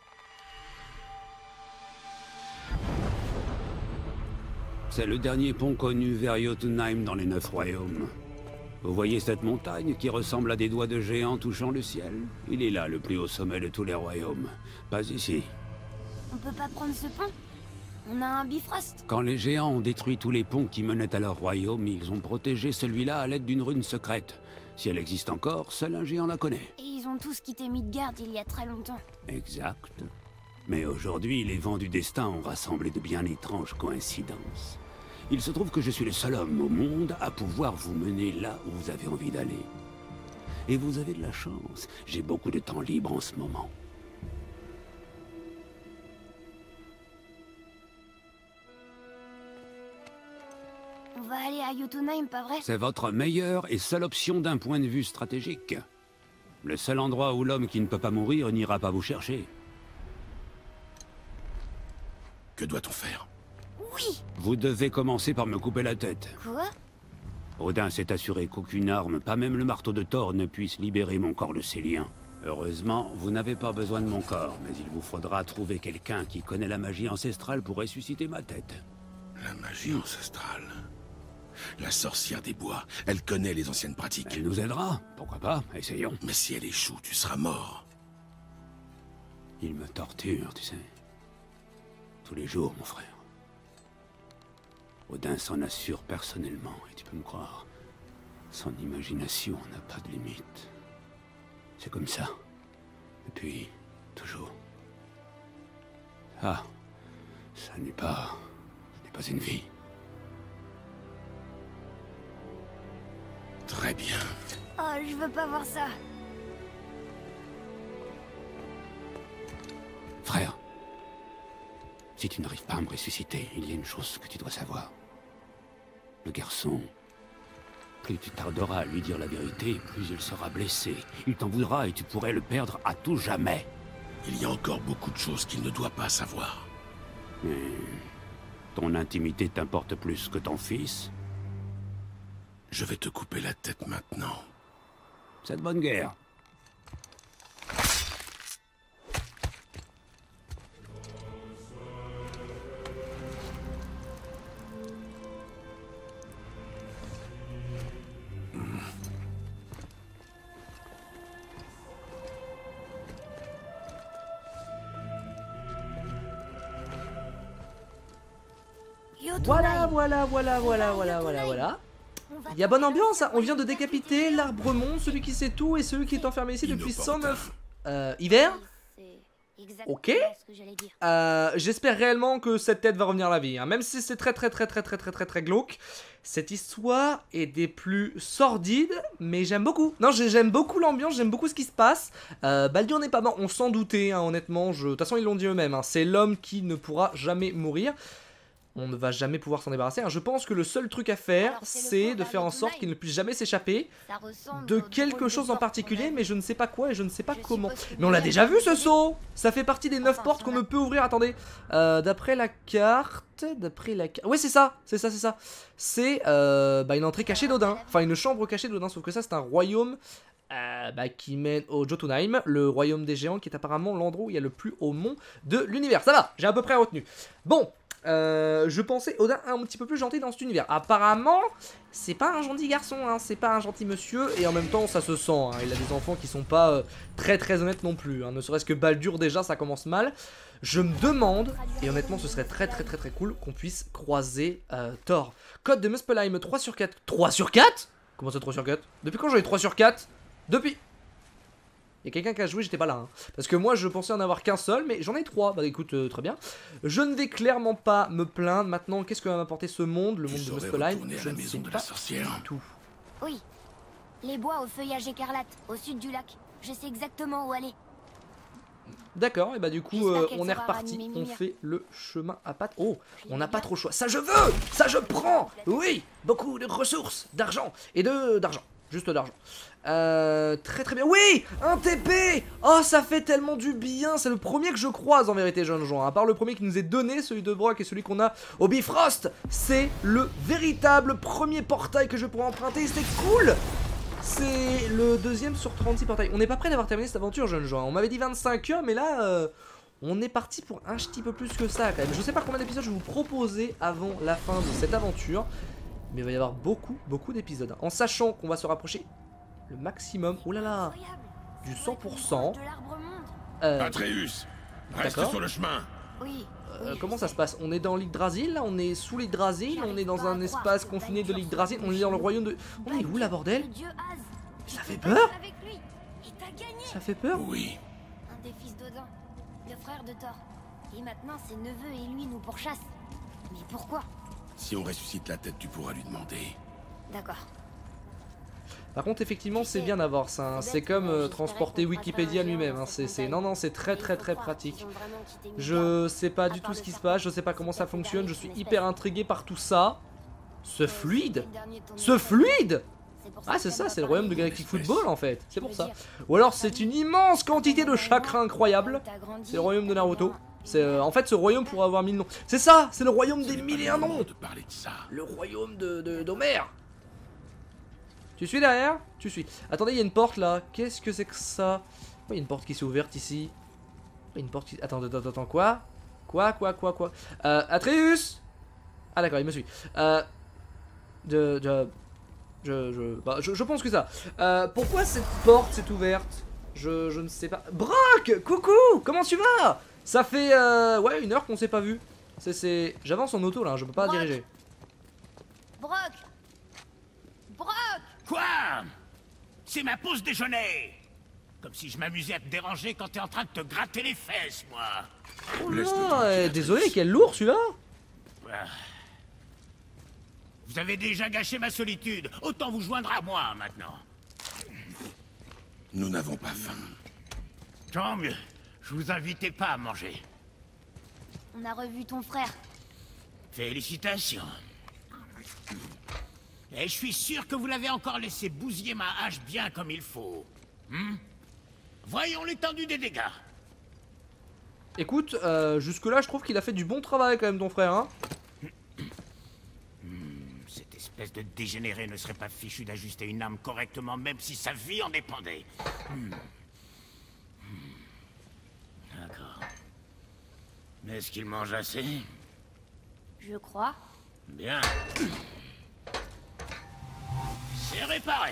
C'est le dernier pont connu vers Jotunheim dans les neuf royaumes. Vous voyez cette montagne qui ressemble à des doigts de géants touchant le ciel? Il est là, le plus haut sommet de tous les royaumes. Pas ici. On peut pas prendre ce pont? On a un Bifrost. Quand les géants ont détruit tous les ponts qui menaient à leur royaume, ils ont protégé celui-là à l'aide d'une rune secrète. Si elle existe encore, seul un géant la connaît. Et ils ont tous quitté Midgard il y a très longtemps. Exact. Mais aujourd'hui, les vents du destin ont rassemblé de bien étranges coïncidences. Il se trouve que je suis le seul homme au monde à pouvoir vous mener là où vous avez envie d'aller. Et vous avez de la chance. J'ai beaucoup de temps libre en ce moment. On va aller à Jotunheim, pas vrai? C'est votre meilleure et seule option d'un point de vue stratégique. Le seul endroit où l'homme qui ne peut pas mourir n'ira pas vous chercher. Que doit-on faire? Oui! Vous devez commencer par me couper la tête. Quoi? Odin s'est assuré qu'aucune arme, pas même le marteau de Thor, ne puisse libérer mon corps de ses liens. Heureusement, vous n'avez pas besoin de mon corps, mais il vous faudra trouver quelqu'un qui connaît la magie ancestrale pour ressusciter ma tête. La magie ancestrale. La sorcière des bois. Elle connaît les anciennes pratiques. Elle nous aidera, pourquoi pas, essayons. Mais si elle échoue, tu seras mort. Il me torture, tu sais. Tous les jours, mon frère. Odin s'en assure personnellement, et tu peux me croire, son imagination n'a pas de limite. C'est comme ça. Depuis toujours. Ah, ça n'est pas... ce n'est pas une vie. Très bien. Oh, je veux pas voir ça. Frère, si tu n'arrives pas à me ressusciter, il y a une chose que tu dois savoir. Le garçon, plus tu tarderas à lui dire la vérité, plus il sera blessé. Il t'en voudra et tu pourrais le perdre à tout jamais. Il y a encore beaucoup de choses qu'il ne doit pas savoir. Mais ton intimité t'importe plus que ton fils? Je vais te couper la tête maintenant. C'est de bonne guerre. Voilà, voilà, voilà, voilà, voilà, voilà, voilà. Il y a bonne ambiance, hein. On vient de décapiter l'arbre monde, celui qui sait tout et celui qui est enfermé ici depuis cent neuf euh, hiver. Ok. Euh, J'espère réellement que cette tête va revenir à la vie, hein. Même si c'est très très très très très très très très glauque. Cette histoire est des plus sordides, mais j'aime beaucoup. Non, j'aime beaucoup l'ambiance, j'aime beaucoup ce qui se passe. euh, Baldur n'est pas mort, on s'en doutait, hein, honnêtement. Je... De toute façon ils l'ont dit eux-mêmes, hein. C'est l'homme qui ne pourra jamais mourir. On ne va jamais pouvoir s'en débarrasser. Je pense que le seul truc à faire, c'est de faire en sorte qu'il ne puisse jamais s'échapper de quelque chose en particulier, mais je ne sais pas quoi et je ne sais pas comment. Mais on l'a déjà vu ce saut. Ça fait partie des neuf portes qu'on ne peut ouvrir. Attendez, euh, d'après la carte, d'après la carte... Ouais, c'est ça, c'est ça, c'est ça. C'est euh, bah, une entrée cachée d'Odin. Enfin, une chambre cachée d'Odin, sauf que ça, c'est un royaume... Euh, bah, qui mène au Jotunheim, le royaume des géants, qui est apparemment l'endroit où il y a le plus haut mont de l'univers. Ça va, j'ai à peu près retenu. Bon, Euh, je pensais Odin un petit peu plus gentil dans cet univers. Apparemment, c'est pas un gentil garçon, hein, c'est pas un gentil monsieur, et en même temps, ça se sent. Hein, il a des enfants qui sont pas euh, très très honnêtes non plus. Hein, ne serait-ce que Baldur, déjà, ça commence mal. Je me demande, et honnêtement, ce serait très très très très cool qu'on puisse croiser euh, Thor. Code de Muspelheim, trois sur quatre. trois sur quatre? Comment ça, trois sur quatre? Depuis quand j'en ai trois sur quatre? Depuis. Il y a quelqu'un qui a joué, j'étais pas là. Hein. Parce que moi, je pensais en avoir qu'un seul, mais j'en ai trois. Bah écoute, euh, très bien. Je ne vais clairement pas me plaindre. Maintenant, qu'est-ce que va m'apporter ce monde, le monde de Muspelheim? Je ne sais pas du tout. Oui. Les bois au feuillage écarlate, au sud du lac. Je sais exactement où aller. D'accord, et bah du coup, euh, on est reparti. On fait le chemin à pattes. Oh, on n'a pas trop le choix. Ça, je veux! Ça, je prends! Oui! Beaucoup de ressources, d'argent. Et de d'argent. Juste d'argent. Euh, très très bien. Oui, un T P. Oh, ça fait tellement du bien. C'est le premier que je croise en vérité, jeunes gens. À part le premier qui nous est donné, celui de Brock et celui qu'on a au Bifrost. C'est le véritable premier portail que je pourrais emprunter. C'est cool. C'est le deuxième sur trente-six portails. On n'est pas prêt d'avoir terminé cette aventure, jeunes gens. On m'avait dit vingt-cinq heures, mais là, euh, on est parti pour un petit peu plus que ça quand même. Je sais pas combien d'épisodes je vais vous proposer avant la fin de cette aventure. Mais il va y avoir beaucoup, beaucoup d'épisodes. En sachant qu'on va se rapprocher le maximum, oh là là, du cent pour cent. Euh, Atreus, reste sur le chemin. Oui. Euh, comment ça se passe? On est dans l'Yggdrasil, là, on est sous l'Yggdrasil, on est dans un espace confiné de l'Yggdrasil, on est dans le royaume de... On est où là, bordel? Ça fait peur? Ça fait peur? Oui. Un des fils d'Odin, le frère de Thor. Et maintenant ses neveux et lui nous pourchassent. Mais pourquoi? Si on ressuscite la tête, tu pourras lui demander. D'accord. Par contre, effectivement, c'est bien d'avoir ça. Hein. C'est comme euh, transporter Wikipédia lui-même. Hein. C'est, non, non, c'est très, très, très pratique. Je sais pas du tout ce qui se passe. Je sais pas comment ça fonctionne. Je suis hyper intrigué par tout ça. Ce fluide, ce fluide. Ah, c'est ça, c'est le royaume de Galactic Football en fait. C'est pour ça. Ou alors, c'est une immense quantité de chakras incroyables. C'est le royaume de Naruto. C'est euh, en fait ce royaume pourrait avoir mille noms. C'est ça, c'est le royaume des mille et un noms. De parler de ça. Le royaume de, de d'Homer. Tu suis derrière? Tu suis. Attendez, il y a une porte là. Qu'est-ce que c'est que ça? Il y a une porte qui s'est ouverte ici. Il y a une porte qui... Attends, attends, attends, quoi? Quoi, quoi, quoi, quoi? Euh, Atreus. Ah d'accord, il me suit. Euh... Je... Je... Je... Je, bah, je, je pense que ça. Euh, pourquoi cette porte s'est ouverte? Je, je ne sais pas. Brock! Coucou! Comment tu vas? Ça fait euh, ouais une heure qu'on s'est pas vu. C'est, c'est... J'avance en auto là, je peux pas Brock. diriger. Brock! Brock! Quoi? C'est ma pause déjeuner. Comme si je m'amusais à te déranger quand t'es en train de te gratter les fesses, moi. Oh Laisse-le là, tranquille, eh, Atreus. désolé, quel lourd celui-là. Ah. Vous avez déjà gâché ma solitude. Autant vous joindre à moi, maintenant. Nous n'avons pas faim. Tant mieux. Je vous invitais pas à manger. On a revu ton frère. Félicitations. Et je suis sûr que vous l'avez encore laissé bousiller ma hache bien comme il faut. Hmm? Voyons l'étendue des dégâts. Écoute, euh, jusque là je trouve qu'il a fait du bon travail quand même ton frère hein. Cette espèce de dégénéré ne serait pas fichu d'ajuster une arme correctement même si sa vie en dépendait. Hmm. Hmm. D'accord. Est-ce qu'il mange assez? Je crois. Bien. C'est réparé.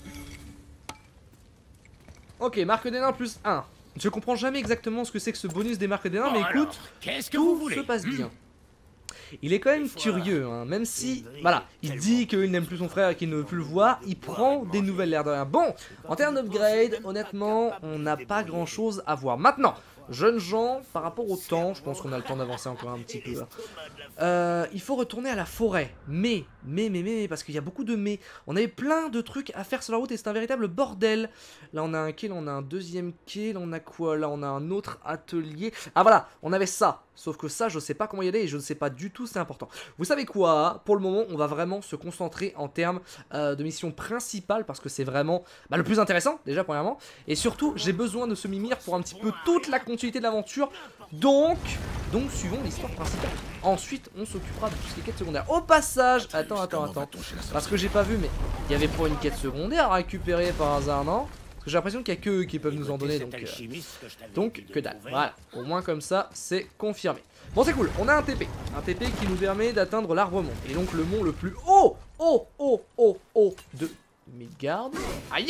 Ok, marque des nains plus un. Je comprends jamais exactement ce que c'est que ce bonus des marques des nains, Bon, mais alors, écoute, qu'est-ce que tout vous voulez? se passe Hmm. bien. Il est quand même Des fois, curieux, hein, même si, c'est voilà, il tellement dit qu'il n'aime plus son frère et qu'il ne veut plus le voir, il prend des nouvelles l'air de rien. Bon, en termes d'upgrade, honnêtement, on n'a pas grand chose à voir. Maintenant, jeunes gens, par rapport au temps, je pense qu'on a le temps d'avancer encore un petit peu. Hein. Euh, il faut retourner à la forêt, mais, mais, mais, mais, parce qu'il y a beaucoup de mais. On avait plein de trucs à faire sur la route et c'est un véritable bordel. Là on a un quai, là on a un deuxième quai, là on a quoi? Là on a un autre atelier. Ah voilà, on avait ça. Sauf que ça, je sais pas comment y aller et je ne sais pas du tout, c'est important. Vous savez quoi? Pour le moment, on va vraiment se concentrer en termes euh, de mission principale parce que c'est vraiment bah, le plus intéressant, déjà, premièrement. Et surtout, j'ai besoin de ce Mimir pour un petit peu toute la continuité de l'aventure. Donc, donc, suivons l'histoire principale. Ensuite, on s'occupera de tout ce qui est quête secondaire. Au passage, attends, attends, attends. Parce que j'ai pas vu, mais il y avait pas une quête secondaire à récupérer par hasard, non? que j'ai l'impression qu'il n'y a que eux qui peuvent nous en donner, donc, euh, donc que dalle. Voilà, au moins comme ça, c'est confirmé. Bon, c'est cool, on a un T P. Un T P qui nous permet d'atteindre l'arbre mont. Et donc le mont le plus haut, haut, haut, haut, haut de Midgard. Aïe!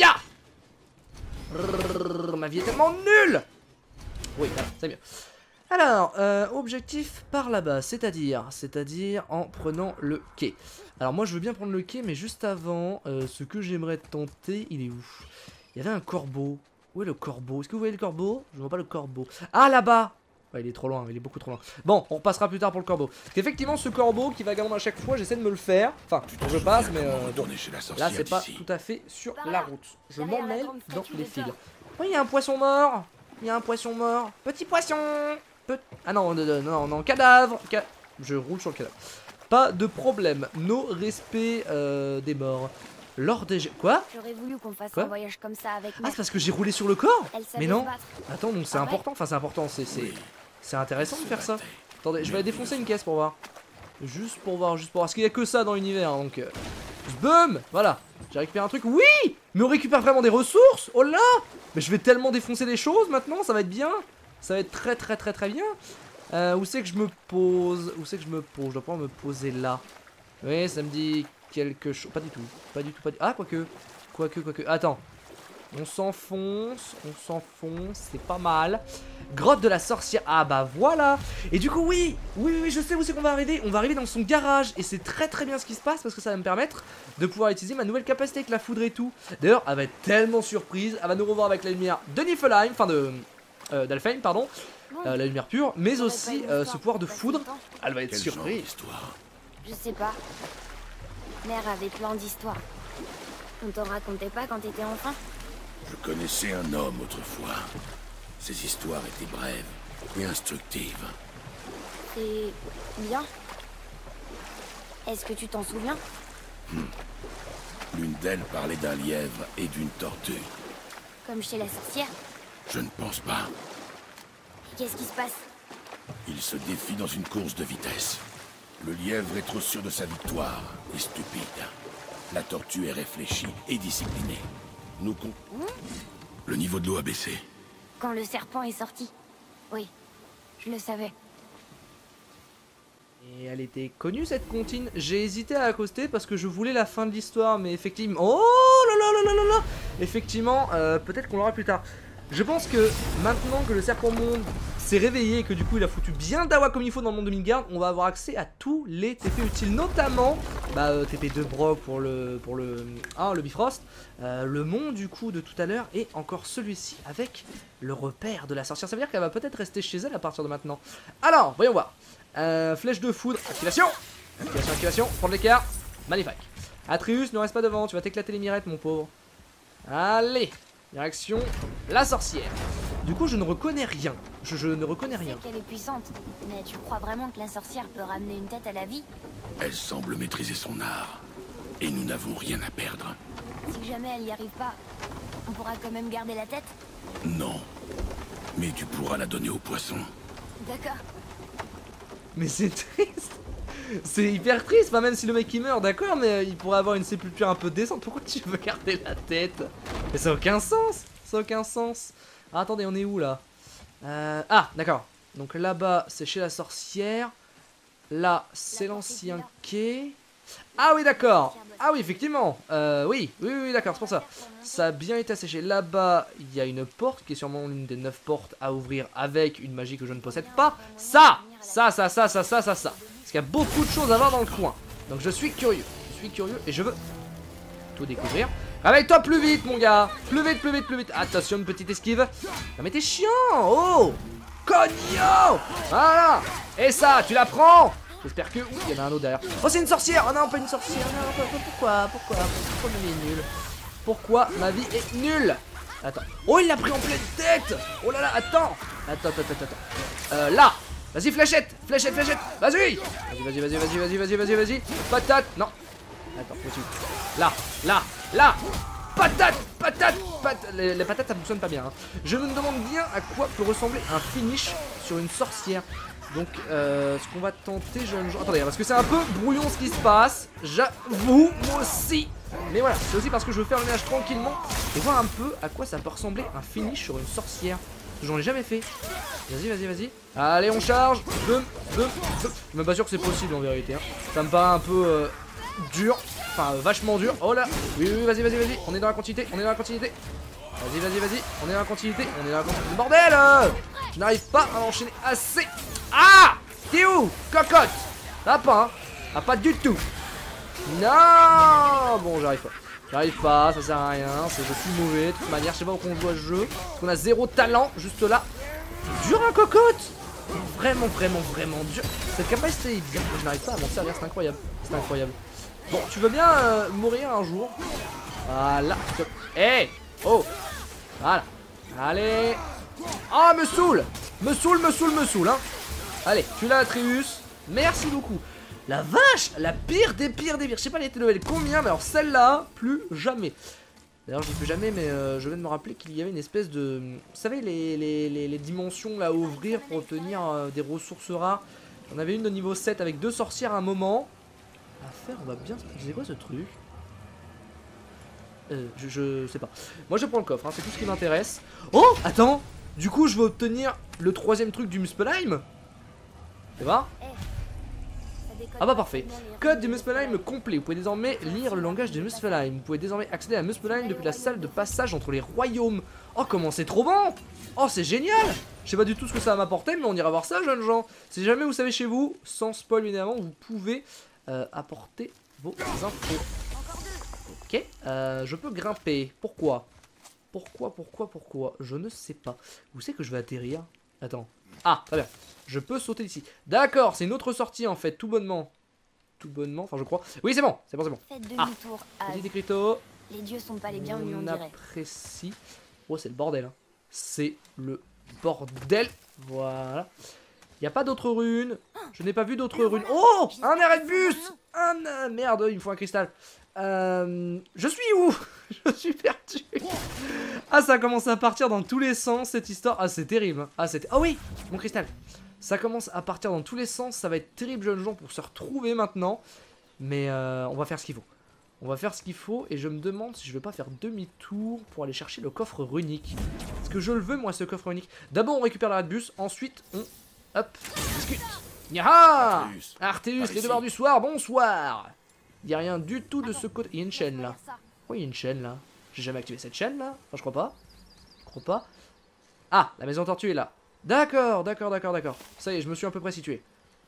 Ma vie est tellement nulle! Oui, voilà, c'est mieux. Alors, euh, objectif par là-bas, c'est-à-dire, c'est-à-dire en prenant le quai. Alors moi je veux bien prendre le quai, mais juste avant, euh, ce que j'aimerais tenter, il est où? Il y avait un corbeau. Où est le corbeau? Est-ce que vous voyez le corbeau? Je ne vois pas le corbeau. Ah, là-bas! Ouais, il est trop loin, il est beaucoup trop loin. Bon, on repassera plus tard pour le corbeau. Parce qu'effectivement, ce corbeau qui va vagabonde à chaque fois, j'essaie de me le faire. Enfin, je passe, mais euh, bon, là c'est pas tout à fait sur la route. Je m'en mêle dans les fils. Oui, il y a un poisson mort. Il y a un poisson mort. Petit poisson. Pe... Ah non, non, non, non, non, cadavre. Ca... Je roule sur le cadavre. Pas de problème. Nos respects euh, des morts. Lors des... Quoi? J'aurais voulu qu'on fasse Quoi un voyage comme ça avec Ah, moi. c'est parce que j'ai roulé sur le corps? Elle savait Mais non. se battre. Attends, donc c'est Ah important. Enfin, c'est important. C'est c'est c'est intéressant de faire ça. Attendez, je vais défoncer une caisse pour voir. Juste pour voir, juste pour voir. Parce qu'il n'y a que ça dans l'univers. Hein, donc, euh... boum. Voilà. J'ai récupéré un truc. Oui. Mais on récupère vraiment des ressources. Oh là. Mais je vais tellement défoncer des choses maintenant. Ça va être bien. Ça va être très très très très bien. Euh, où c'est que je me pose? Où c'est que je me pose? Je dois pouvoir me poser là. Oui, ça me dit quelque chose. Pas du tout. Pas du tout. Pas du... Ah, quoique. Quoique, quoique. Attends. On s'enfonce. On s'enfonce. C'est pas mal. Grotte de la sorcière. Ah bah voilà. Et du coup, oui. Oui, oui, je sais où c'est qu'on va arriver. On va arriver dans son garage. Et c'est très très bien ce qui se passe parce que ça va me permettre de pouvoir utiliser ma nouvelle capacité avec la foudre et tout. D'ailleurs, elle va être tellement surprise. Elle va nous revoir avec la lumière de Niflheim. Enfin, de. Euh, d'Alfheim, pardon. Euh, la lumière pure. Mais aussi euh, ce pouvoir de foudre. Elle va être Quel surprise. histoire? Je sais pas. Mère avait plein d'histoires. On t'en racontait pas quand t'étais enfant? Je connaissais un homme autrefois. Ses histoires étaient brèves et instructives. C'est bien. Est-ce que tu t'en souviens? L'une d'elles parlait d'un lièvre et d'une tortue. Comme chez la sorcière? Je ne pense pas. Qu'est-ce qui se passe? Il se défie dans une course de vitesse. Le lièvre est trop sûr de sa victoire et stupide. La tortue est réfléchie et disciplinée. Nous con... Le niveau de l'eau a baissé. Quand le serpent est sorti. Oui, je le savais. Et elle était connue cette comptine. J'ai hésité à accoster parce que je voulais la fin de l'histoire, mais effectivement... Oh là là là là là là. Effectivement, euh, peut-être qu'on l'aura plus tard. Je pense que maintenant que le serpent monde s'est réveillé et que du coup il a foutu bien d'awa comme il faut dans le monde de Midgard, on va avoir accès à tous les T P utiles, notamment bah, euh, T P de Brock pour le pour le ah, le Bifrost, euh, le mont du coup de tout à l'heure et encore celui-ci avec le repère de la sorcière. Ça veut dire qu'elle va peut-être rester chez elle à partir de maintenant. Alors, voyons voir. Euh, flèche de foudre, activation, activation, activation, prendre l'écart, magnifique. Atreus, ne reste pas devant, tu vas t'éclater les mirettes mon pauvre. Allez. Direction la sorcière. Du coup je ne reconnais rien. Je, je ne reconnais rien. Je sais qu'elle est puissante, mais tu crois vraiment que la sorcière peut ramener une tête à la vie? Elle semble maîtriser son art. Et nous n'avons rien à perdre. Si jamais elle y arrive pas, on pourra quand même garder la tête? Non. Mais tu pourras la donner au poisson. D'accord. Mais c'est triste. C'est hyper triste, enfin, même si le mec il meurt, d'accord, mais euh, il pourrait avoir une sépulture un peu décente. Pourquoi tu veux garder la tête? Mais ça n'a aucun sens. Ça n'a aucun sens. Ah, attendez, on est où là? euh, Ah, d'accord. Donc là-bas, c'est chez la sorcière. Là, c'est l'ancien quai. Ah oui, d'accord. Ah oui, effectivement. Euh, oui, oui, oui, d'accord, c'est pour ça. Ça a bien été asséché. Là-bas, il y a une porte qui est sûrement l'une des neuf portes à ouvrir avec une magie que je ne possède pas. Ça, ça, ça, ça, ça, ça, ça, ça. Parce qu'il y a beaucoup de choses à voir dans le coin. Donc je suis curieux. Je suis curieux et je veux tout découvrir. Réveille-toi plus vite, mon gars. Plus vite, plus vite, plus vite. Attention, une petite esquive. Non, mais t'es chiant. Oh, cogno. Voilà. Et ça, tu la prends. J'espère que... Ouh, il y en a un autre derrière. Oh, c'est une sorcière. Oh non, pas une sorcière. Non, pourquoi, pourquoi, pourquoi ma vie est nulle? Pourquoi ma vie est nulle? Attends. Oh, il l'a pris en pleine tête. Oh là là, attends. Attends, attends, attends, attends. Euh, là. Vas-y, fléchette, fléchette, fléchette. Vas-y. Vas-y, vas-y, vas-y, vas-y, vas-y, vas-y, vas-y. Patate. Non. Attends, continue. Là, là, là. Patate, patate, patate. Les, les patates, ça fonctionne pas bien. Hein. Je me demande bien à quoi peut ressembler un finish sur une sorcière. Donc euh, ce qu'on va tenter, jeune gens... Attendez, parce que c'est un peu brouillon ce qui se passe. J'avoue, moi aussi. Mais voilà, c'est aussi parce que je veux faire le ménage tranquillement et voir un peu à quoi ça peut ressembler un finish sur une sorcière. J'en ai jamais fait. Vas-y, vas-y, vas-y. Allez, on charge. Boum, boum, boum. Je suis même pas sûr que c'est possible en vérité. Hein. Ça me paraît un peu euh, dur. Enfin, euh, vachement dur. Oh là. Oui, oui, vas-y, vas-y, vas-y. On est dans la continuité. On est dans la continuité. Vas-y, vas-y, vas-y. On est dans la continuité. On est dans la continuité. Bordel euh Je n'arrive pas à enchaîner assez. Ah! T'es où, cocotte? T'as pas, hein? Ah, pas du tout. Non! Bon, j'arrive pas. J'arrive pas, ça sert à rien. Je suis mauvais. De toute manière, je sais pas où on joue à ce jeu. Parce qu'on a zéro talent juste là. Dur, hein, cocotte? Vraiment, vraiment, vraiment dur. Cette capacité est bien. Je n'arrive pas à m'en servir. C'est incroyable. C'est incroyable. Bon, tu veux bien euh, mourir un jour? Voilà. Eh! Hey oh! Voilà. Allez. Oh, me saoule! Me saoule, me saoule, me saoule, hein. Allez, tu l'as, Atreus. Merci beaucoup. La vache, la pire des pires des pires. Je sais pas, elle était level combien, mais alors celle-là, plus jamais. D'ailleurs, je dis plus jamais, mais euh, je viens de me rappeler qu'il y avait une espèce de... Vous savez, les, les, les, les dimensions là à ouvrir pour obtenir euh, des ressources rares. J'en avais une de niveau sept avec deux sorcières à un moment. À faire, on va bien... C'est quoi ce truc? Euh, je, je sais pas. Moi, je prends le coffre, hein, c'est tout ce qui m'intéresse. Oh, attends. Du coup, je vais obtenir le troisième truc du Muspelheim. Tu vois? Ah bah parfait. Code du Muspelheim complet. Vous pouvez désormais lire le langage du Muspelheim. Vous pouvez désormais accéder à Muspelheim depuis la salle de passage entre les royaumes. Oh, comment c'est trop bon! Oh, c'est génial! Je sais pas du tout ce que ça va m'apporter, mais on ira voir ça, jeunes gens. Si jamais vous savez chez vous, sans spoil évidemment, vous pouvez euh, apporter vos infos. Ok, euh, je peux grimper. Pourquoi? Pourquoi, pourquoi, pourquoi? Je ne sais pas. Où c'est que je vais atterrir? Attends. Ah, très bien. Je peux sauter d'ici. D'accord, c'est une autre sortie en fait, tout bonnement. Tout bonnement, enfin je crois. Oui, c'est bon, c'est bon, c'est bon. Faites demi-tour. Ah, petit écriteau. Les dieux sont pas les bienvenus, on On dirait. apprécie. Oh, c'est le bordel. Hein. C'est le bordel. Voilà. Il n'y a pas d'autres runes. Je n'ai pas vu d'autres runes. Oh, un arrêt de bus. Un... euh, Merde, il me faut un cristal. Euh... Je suis où? Je suis perdu. Ah, ça commence à partir dans tous les sens, cette histoire. Ah, c'est terrible. Hein. Ah, c'était... Oh oui, mon cristal. Ça commence à partir dans tous les sens. Ça va être terrible, jeunes gens, pour se retrouver maintenant. Mais euh, on va faire ce qu'il faut. On va faire ce qu'il faut. Et je me demande si je vais pas faire demi-tour pour aller chercher le coffre runique. Parce que je le veux, moi, ce coffre runique. D'abord, on récupère l'arrêt de bus. Ensuite, on... Hop, discute. Yaha! Arteus. Arteus, les devoirs du soir, bonsoir. Il n'y a rien du tout de ce côté. Il y a une chaîne là. Pourquoi il y a une chaîne là? J'ai jamais activé cette chaîne là. Enfin, je crois pas. Je crois pas. Ah, la maison tortue est là. D'accord, d'accord, d'accord, d'accord. Ça y est, je me suis à peu près situé.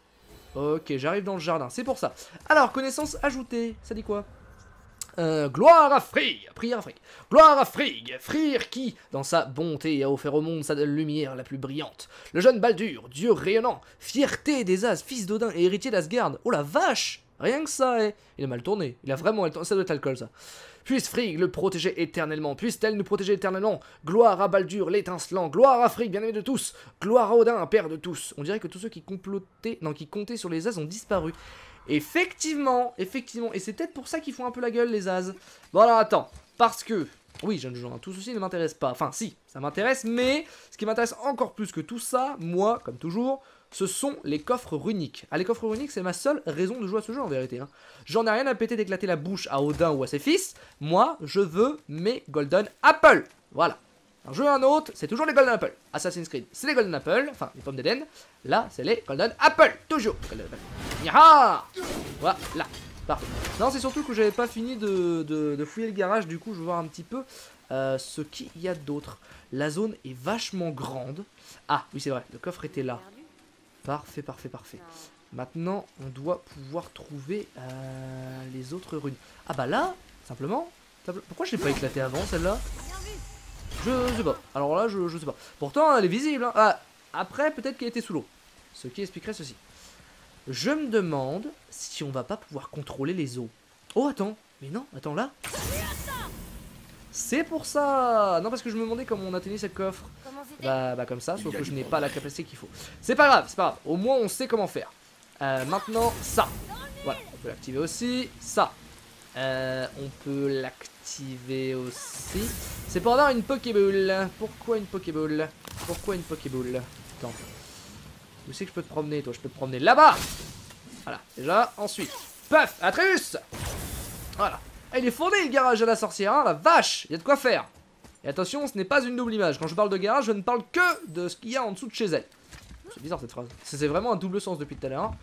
Ok, j'arrive dans le jardin. C'est pour ça. Alors, connaissance ajoutée. Ça dit quoi? Euh, gloire à Frigg, prière à Frigg. Gloire à Frigg, Frigg qui, dans sa bonté, a offert au monde sa lumière la plus brillante. Le jeune Baldur, dieu rayonnant, fierté des As, fils d'Odin et héritier d'Asgard. Oh la vache! Rien que ça, eh. Il a mal tourné. Il a vraiment mal tourné. Ça doit être l'alcool, ça. Puisse Frigg le protéger éternellement. Puisse-t-elle nous protéger éternellement. Gloire à Baldur, l'étincelant. Gloire à Frigg, bien-aimé de tous. Gloire à Odin, père de tous. On dirait que tous ceux qui complotaient, non, qui comptaient sur les As ont disparu. Effectivement, effectivement. Et c'est peut-être pour ça qu'ils font un peu la gueule, les As. Bon, alors, attends. Parce que... Oui, jeunes gens, tout ceci ne m'intéresse pas. Enfin, si, ça m'intéresse, mais... Ce qui m'intéresse encore plus que tout ça, moi, comme toujours... Ce sont les coffres runiques. Ah, les coffres runiques, c'est ma seule raison de jouer à ce jeu en vérité. Hein. J'en ai rien à péter d'éclater la bouche à Odin ou à ses fils. Moi, je veux mes Golden Apple. Voilà. Un jeu un autre, c'est toujours les Golden Apple. Assassin's Creed, c'est les Golden Apple. Enfin, les pommes d'Eden. Là, c'est les Golden Apple. Toujours. Golden Apple. Yaha! Voilà. Parfait. Non, c'est surtout que j'avais pas fini de, de, de fouiller le garage. Du coup, je vais voir un petit peu euh, ce qu'il y a d'autre. La zone est vachement grande. Ah, oui, c'est vrai. Le coffre était là. Parfait, parfait, parfait. Maintenant, on doit pouvoir trouver euh, les autres runes. Ah bah là, simplement... Pourquoi je l'ai pas éclaté avant, celle-là? Je sais pas. Alors là, je, je sais pas. Pourtant, elle est visible. Hein. Ah, après, peut-être qu'elle était sous l'eau. Ce qui expliquerait ceci. Je me demande si on va pas pouvoir contrôler les eaux. Oh, attends. Mais non, attends, là. C'est pour ça. Non, parce que je me demandais comment on atteignait cette coffre. Bah, bah comme ça, sauf que je n'ai pas la capacité qu'il faut. C'est pas grave, c'est pas grave. Au moins, on sait comment faire. Euh, maintenant, ça. Voilà, on peut l'activer aussi. Ça. Euh, on peut l'activer aussi. C'est pour avoir une Pokéball. Pourquoi une Pokéball? Pourquoi une Pokéball? Attends. Où c'est que je peux te promener, toi? Je peux te promener là-bas. Voilà, déjà, ensuite. Paf, Atreus. Voilà. Ah, il est fourni le garage à la sorcière, hein, la vache. Il y a de quoi faire. Et attention, ce n'est pas une double image. Quand je parle de garage, je ne parle que de ce qu'il y a en dessous de chez elle. C'est bizarre cette phrase. C'est vraiment un double sens depuis tout à l'heure. Hein.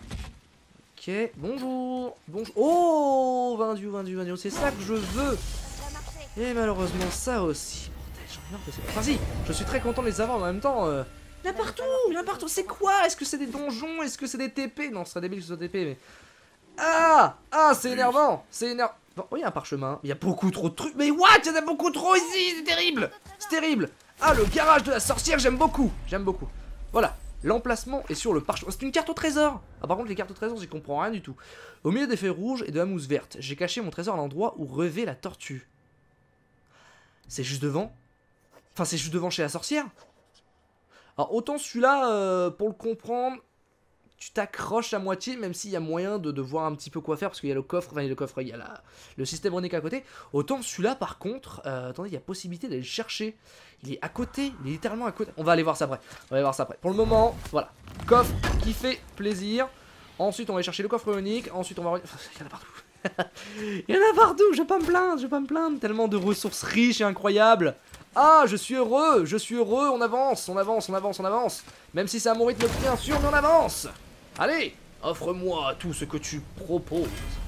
Ok, bonjour. Bonjour. Oh, Vindiou, Vindiou, Vindiou, c'est ça que je veux. Et malheureusement, ça aussi. J'en ai marre de ces... Enfin si, je suis très content de les avoir en même temps. Euh... Il y en a partout, il y en a partout. C'est quoi? Est-ce que c'est des donjons? Est-ce que c'est des T P? Non, ce serait débile que ce soit T P, mais... Ah, ah, c'est énervant. C'est énervant. Bon, oh, il y a un parchemin. Il y a beaucoup trop de trucs. Mais what? Il y en a beaucoup trop ici. C'est terrible. C'est terrible. Ah, le garage de la sorcière, j'aime beaucoup. J'aime beaucoup. Voilà. L'emplacement est sur le parchemin. C'est une carte au trésor. Ah, par contre, les cartes au trésor, j'y comprends rien du tout. Au milieu des feuilles rouges et de la mousse verte, j'ai caché mon trésor à l'endroit où revêt la tortue. C'est juste devant. Enfin, c'est juste devant chez la sorcière. Alors, autant celui-là, euh, pour le comprendre, tu t'accroches à moitié, même s'il y a moyen de, de voir un petit peu quoi faire, parce qu'il y a le coffre, enfin, il y a le coffre, il y a la, le système runique à côté. Autant celui-là, par contre, euh, attendez, il y a possibilité d'aller le chercher. Il est à côté, il est littéralement à côté. On va aller voir ça après. On va aller voir ça après. Pour le moment, voilà. Coffre qui fait plaisir. Ensuite, on va aller chercher le coffre unique. Ensuite, on va... Il y en a partout. Il y en a partout. Je vais pas me plaindre, je vais pas me plaindre. Tellement de ressources riches et incroyables. Ah, je suis heureux, je suis heureux. On avance, on avance, on avance, on avance. Même si c'est à mon rythme, bien sûr, mais on avance. Allez, offre-moi tout ce que tu proposes.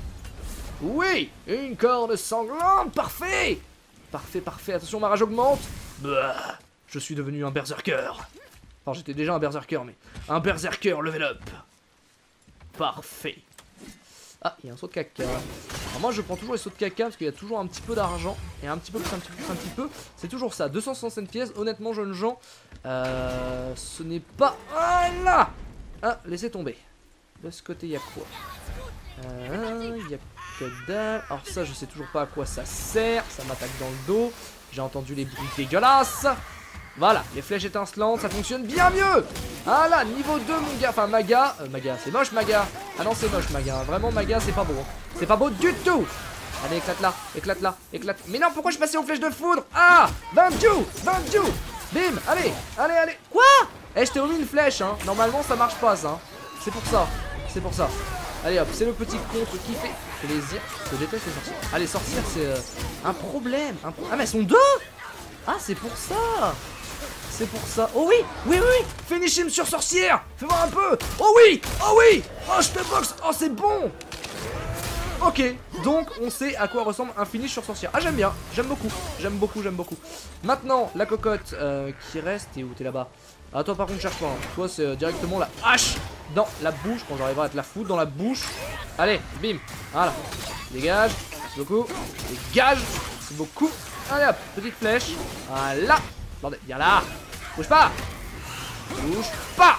Oui, une corde sanglante, parfait. Parfait, parfait. Attention, ma rage augmente. Bah, je suis devenu un berserker. Enfin, j'étais déjà un berserker, mais un berserker level up. Parfait. Ah, il y a un saut de caca. Alors moi, je prends toujours les sauts de caca parce qu'il y a toujours un petit peu d'argent. Et un petit peu plus, un petit peu plus, un petit peu. C'est toujours ça. deux cent soixante pièces. Honnêtement, jeunes gens, euh, ce n'est pas... Voilà. Ah, laissez tomber. De ce côté, il y a quoi? euh, Il y a que dalle. Alors ça, je sais toujours pas à quoi ça sert. Ça m'attaque dans le dos. J'ai entendu les bruits dégueulasses. Voilà, les flèches étincelantes, ça fonctionne bien mieux. Ah là, niveau deux, mon gars. Enfin, Maga. Euh, Maga, c'est moche, Maga. Ah non, c'est moche, Maga. Vraiment, Maga, c'est pas beau. C'est pas beau du tout. Allez, éclate là, éclate là, éclate. Mais non, pourquoi je passais aux flèches de foudre? Ah, Vindiou, Vindiou. Bim, allez, allez, allez. Quoi? Eh, je t'ai omis une flèche, hein. Normalement, ça marche pas, ça. C'est pour ça. C'est pour ça. Allez hop, c'est le petit contre qui fait plaisir. Je déteste les sorcières. Ah, les sorcières, c'est euh, un problème. Un pro... Ah, mais elles sont deux. Ah, c'est pour ça. C'est pour ça. Oh oui, oui, oui, oui. Finish him sur sorcière. Fais voir un peu. Oh oui, oh oui. Oh, je te boxe. Oh, c'est bon. Ok, donc on sait à quoi ressemble un finish sur sorcière. Ah, j'aime bien, j'aime beaucoup, j'aime beaucoup, j'aime beaucoup. Maintenant, la cocotte euh, qui reste. T'es où? T'es là-bas. Ah, toi par contre, cherche pas. Hein. Toi, c'est euh, directement la hache dans la bouche. Quand j'arriverai à te la foutre dans la bouche. Allez, bim. Voilà. Dégage. Merci beaucoup. Dégage. Merci beaucoup. Allez hop, petite flèche. Voilà. Bordel, viens là. Bouge pas. Bouge pas.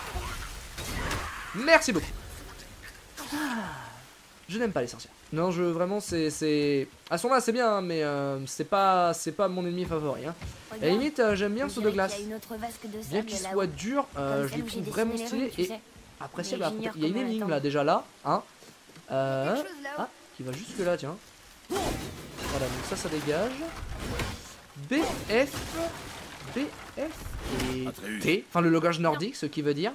Merci beaucoup. Ah, je n'aime pas les sorcières. Non, je vraiment c'est c'est à son là c'est bien, hein, mais euh, c'est pas c'est pas mon ennemi favori. Hein. À la limite, euh, j'aime bien ce de glace. Bien qu'il soit dur, euh, je les trouve vraiment stylé et appréciable. Il y a une énigme là déjà là, hein. Euh, ah, qui va jusque là, tiens. Voilà, donc ça, ça dégage. B F, B F et T, enfin le langage nordique, ce qui veut dire,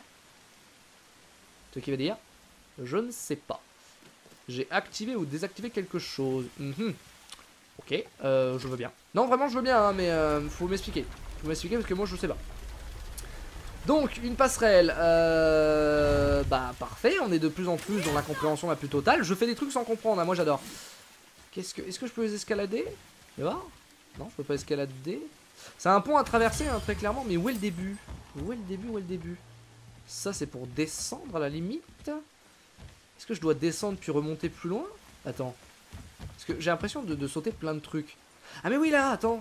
ce qui veut dire, je ne sais pas. J'ai activé ou désactivé quelque chose. Mm-hmm. Ok, euh, je veux bien. Non, vraiment, je veux bien, hein, mais euh, faut m'expliquer. Faut m'expliquer parce que moi, je sais pas. Donc, une passerelle. Euh, bah, parfait. On est de plus en plus dans la compréhension la plus totale. Je fais des trucs sans comprendre. Hein, moi, j'adore. Qu'est-ce que, est-ce que je peux les escalader? Tu vois? Non, je peux pas escalader. C'est un pont à traverser, hein, très clairement. Mais où est le début? Où est le début? Où est le début? Ça, c'est pour descendre à la limite. Est-ce que je dois descendre puis remonter plus loin? Attends. Parce que j'ai l'impression de, de sauter plein de trucs. Ah mais oui là, attends.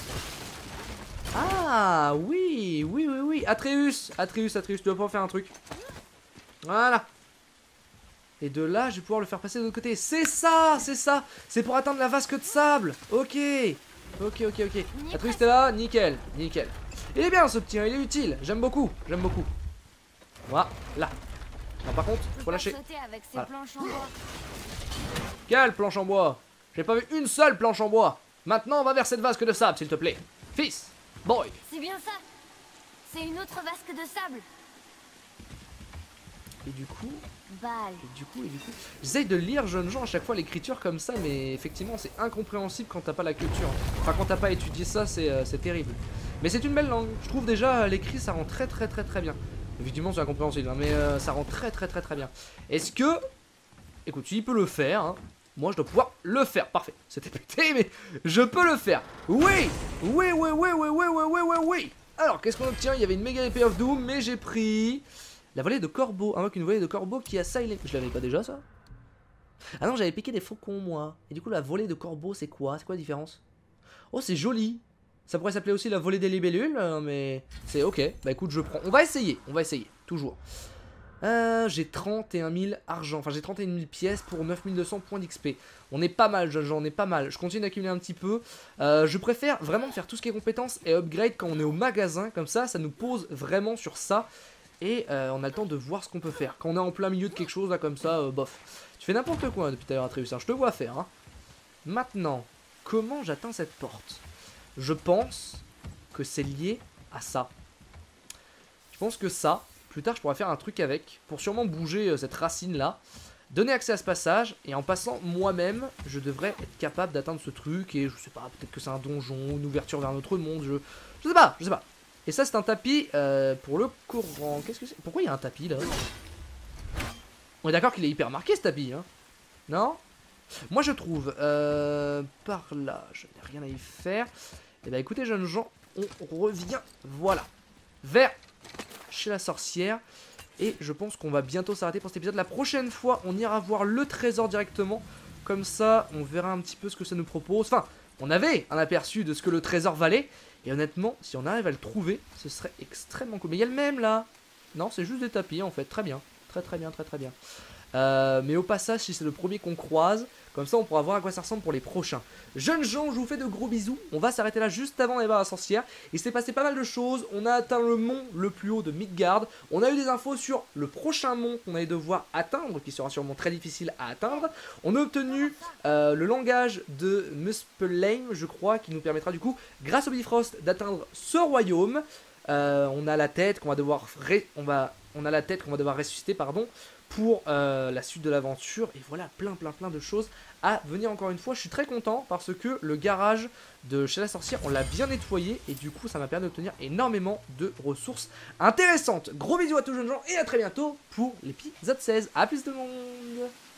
Ah oui, oui, oui, oui. Atreus, Atreus, Atreus, tu dois pouvoir faire un truc. Voilà. Et de là, je vais pouvoir le faire passer de l'autre côté. C'est ça, c'est ça. C'est pour atteindre la vasque de sable. Ok. Ok, ok, ok. Atreus, t'es là? Nickel, nickel. Il est bien ce petit, hein, il est utile. J'aime beaucoup, j'aime beaucoup. Voilà. Non, par contre, faut lâcher. Avec ces voilà. planches en bois. Quelle planche en bois? J'ai pas vu une seule planche en bois. Maintenant, on va vers cette vasque de sable, s'il te plaît. Fils, boy. C'est bien ça. C'est une autre vasque de sable. et du coup, Balle. et du coup, et du coup, j'essaye de lire jeunes gens à chaque fois l'écriture comme ça, mais effectivement c'est incompréhensible quand t'as pas la culture. Enfin quand t'as pas étudié ça, c'est euh, terrible. Mais c'est une belle langue. Je trouve déjà l'écrit ça rend très très très très bien. Effectivement c'est incompréhensible, hein, mais euh, ça rend très très très très bien. Est-ce que, écoute, il peut le faire. Hein. Moi je dois pouvoir le faire. Parfait. C'était pété, mais je peux le faire. Oui, oui, oui, oui, oui, oui, oui, oui, oui, oui. Alors qu'est-ce qu'on obtient? Il y avait une méga épée of doom, mais j'ai pris la volée de corbeau. Invoque une volée de corbeau qui a silent. Je l'avais pas déjà ça? Ah non, j'avais piqué des faucons moi. Et du coup la volée de corbeau c'est quoi? C'est quoi la différence? Oh c'est joli. Ça pourrait s'appeler aussi la volée des libellules, mais c'est ok. Bah écoute, je prends. On va essayer, on va essayer, toujours. Euh, j'ai trente et un mille argent, enfin j'ai trente et un mille pièces pour neuf mille deux cents points d'X P. On est pas mal, j'en ai pas mal. Je continue d'accumuler un petit peu. Euh, je préfère vraiment faire tout ce qui est compétences et upgrade quand on est au magasin, comme ça, ça nous pose vraiment sur ça. Et euh, on a le temps de voir ce qu'on peut faire. Quand on est en plein milieu de quelque chose, là, comme ça, euh, bof. Tu fais n'importe quoi hein, depuis tout à l'heure, Atreus, hein, je te vois faire. Hein. Maintenant, comment j'atteins cette porte? Je pense que c'est lié à ça. Je pense que ça, plus tard, je pourrais faire un truc avec, pour sûrement bouger euh, cette racine-là, donner accès à ce passage, et en passant moi-même, je devrais être capable d'atteindre ce truc, et je sais pas, peut-être que c'est un donjon, une ouverture vers un autre monde, je... Je sais pas, je sais pas. Et ça, c'est un tapis euh, pour le courant. Qu'est-ce que c'est? Pourquoi il y a un tapis, là? On est d'accord qu'il est hyper marqué, ce tapis, hein? Non? Moi, je trouve, euh, par là, je n'ai rien à y faire. Et bah, écoutez, jeunes gens, on revient, voilà, vers chez la sorcière. Et je pense qu'on va bientôt s'arrêter pour cet épisode. La prochaine fois, on ira voir le trésor directement. Comme ça, on verra un petit peu ce que ça nous propose. Enfin, on avait un aperçu de ce que le trésor valait. Et honnêtement, si on arrive à le trouver, ce serait extrêmement cool. Mais il y a le même là. Non, c'est juste des tapis en fait. Très bien. Très très bien, très très bien. Euh, mais au passage, si c'est le premier qu'on croise, comme ça on pourra voir à quoi ça ressemble pour les prochains. Jeunes gens, je vous fais de gros bisous. On va s'arrêter là juste avant d'aller voir la sorcière. Il s'est passé pas mal de choses. On a atteint le mont le plus haut de Midgard. On a eu des infos sur le prochain mont qu'on allait devoir atteindre, qui sera sûrement très difficile à atteindre. On a obtenu euh, le langage de Muspelheim, je crois, qui nous permettra du coup, grâce au Bifrost, d'atteindre ce royaume. Euh, on a la tête qu'on va devoir ré... on va on a la tête qu'on va devoir ressusciter, pardon, pour euh, la suite de l'aventure. Et voilà, plein plein plein de choses à venir encore une fois. Je suis très content parce que le garage de chez la sorcière, on l'a bien nettoyé. Et du coup, ça m'a permis d'obtenir énormément de ressources intéressantes. Gros bisous à tous jeunes gens et à très bientôt pour l'épisode seize. A plus tout le monde.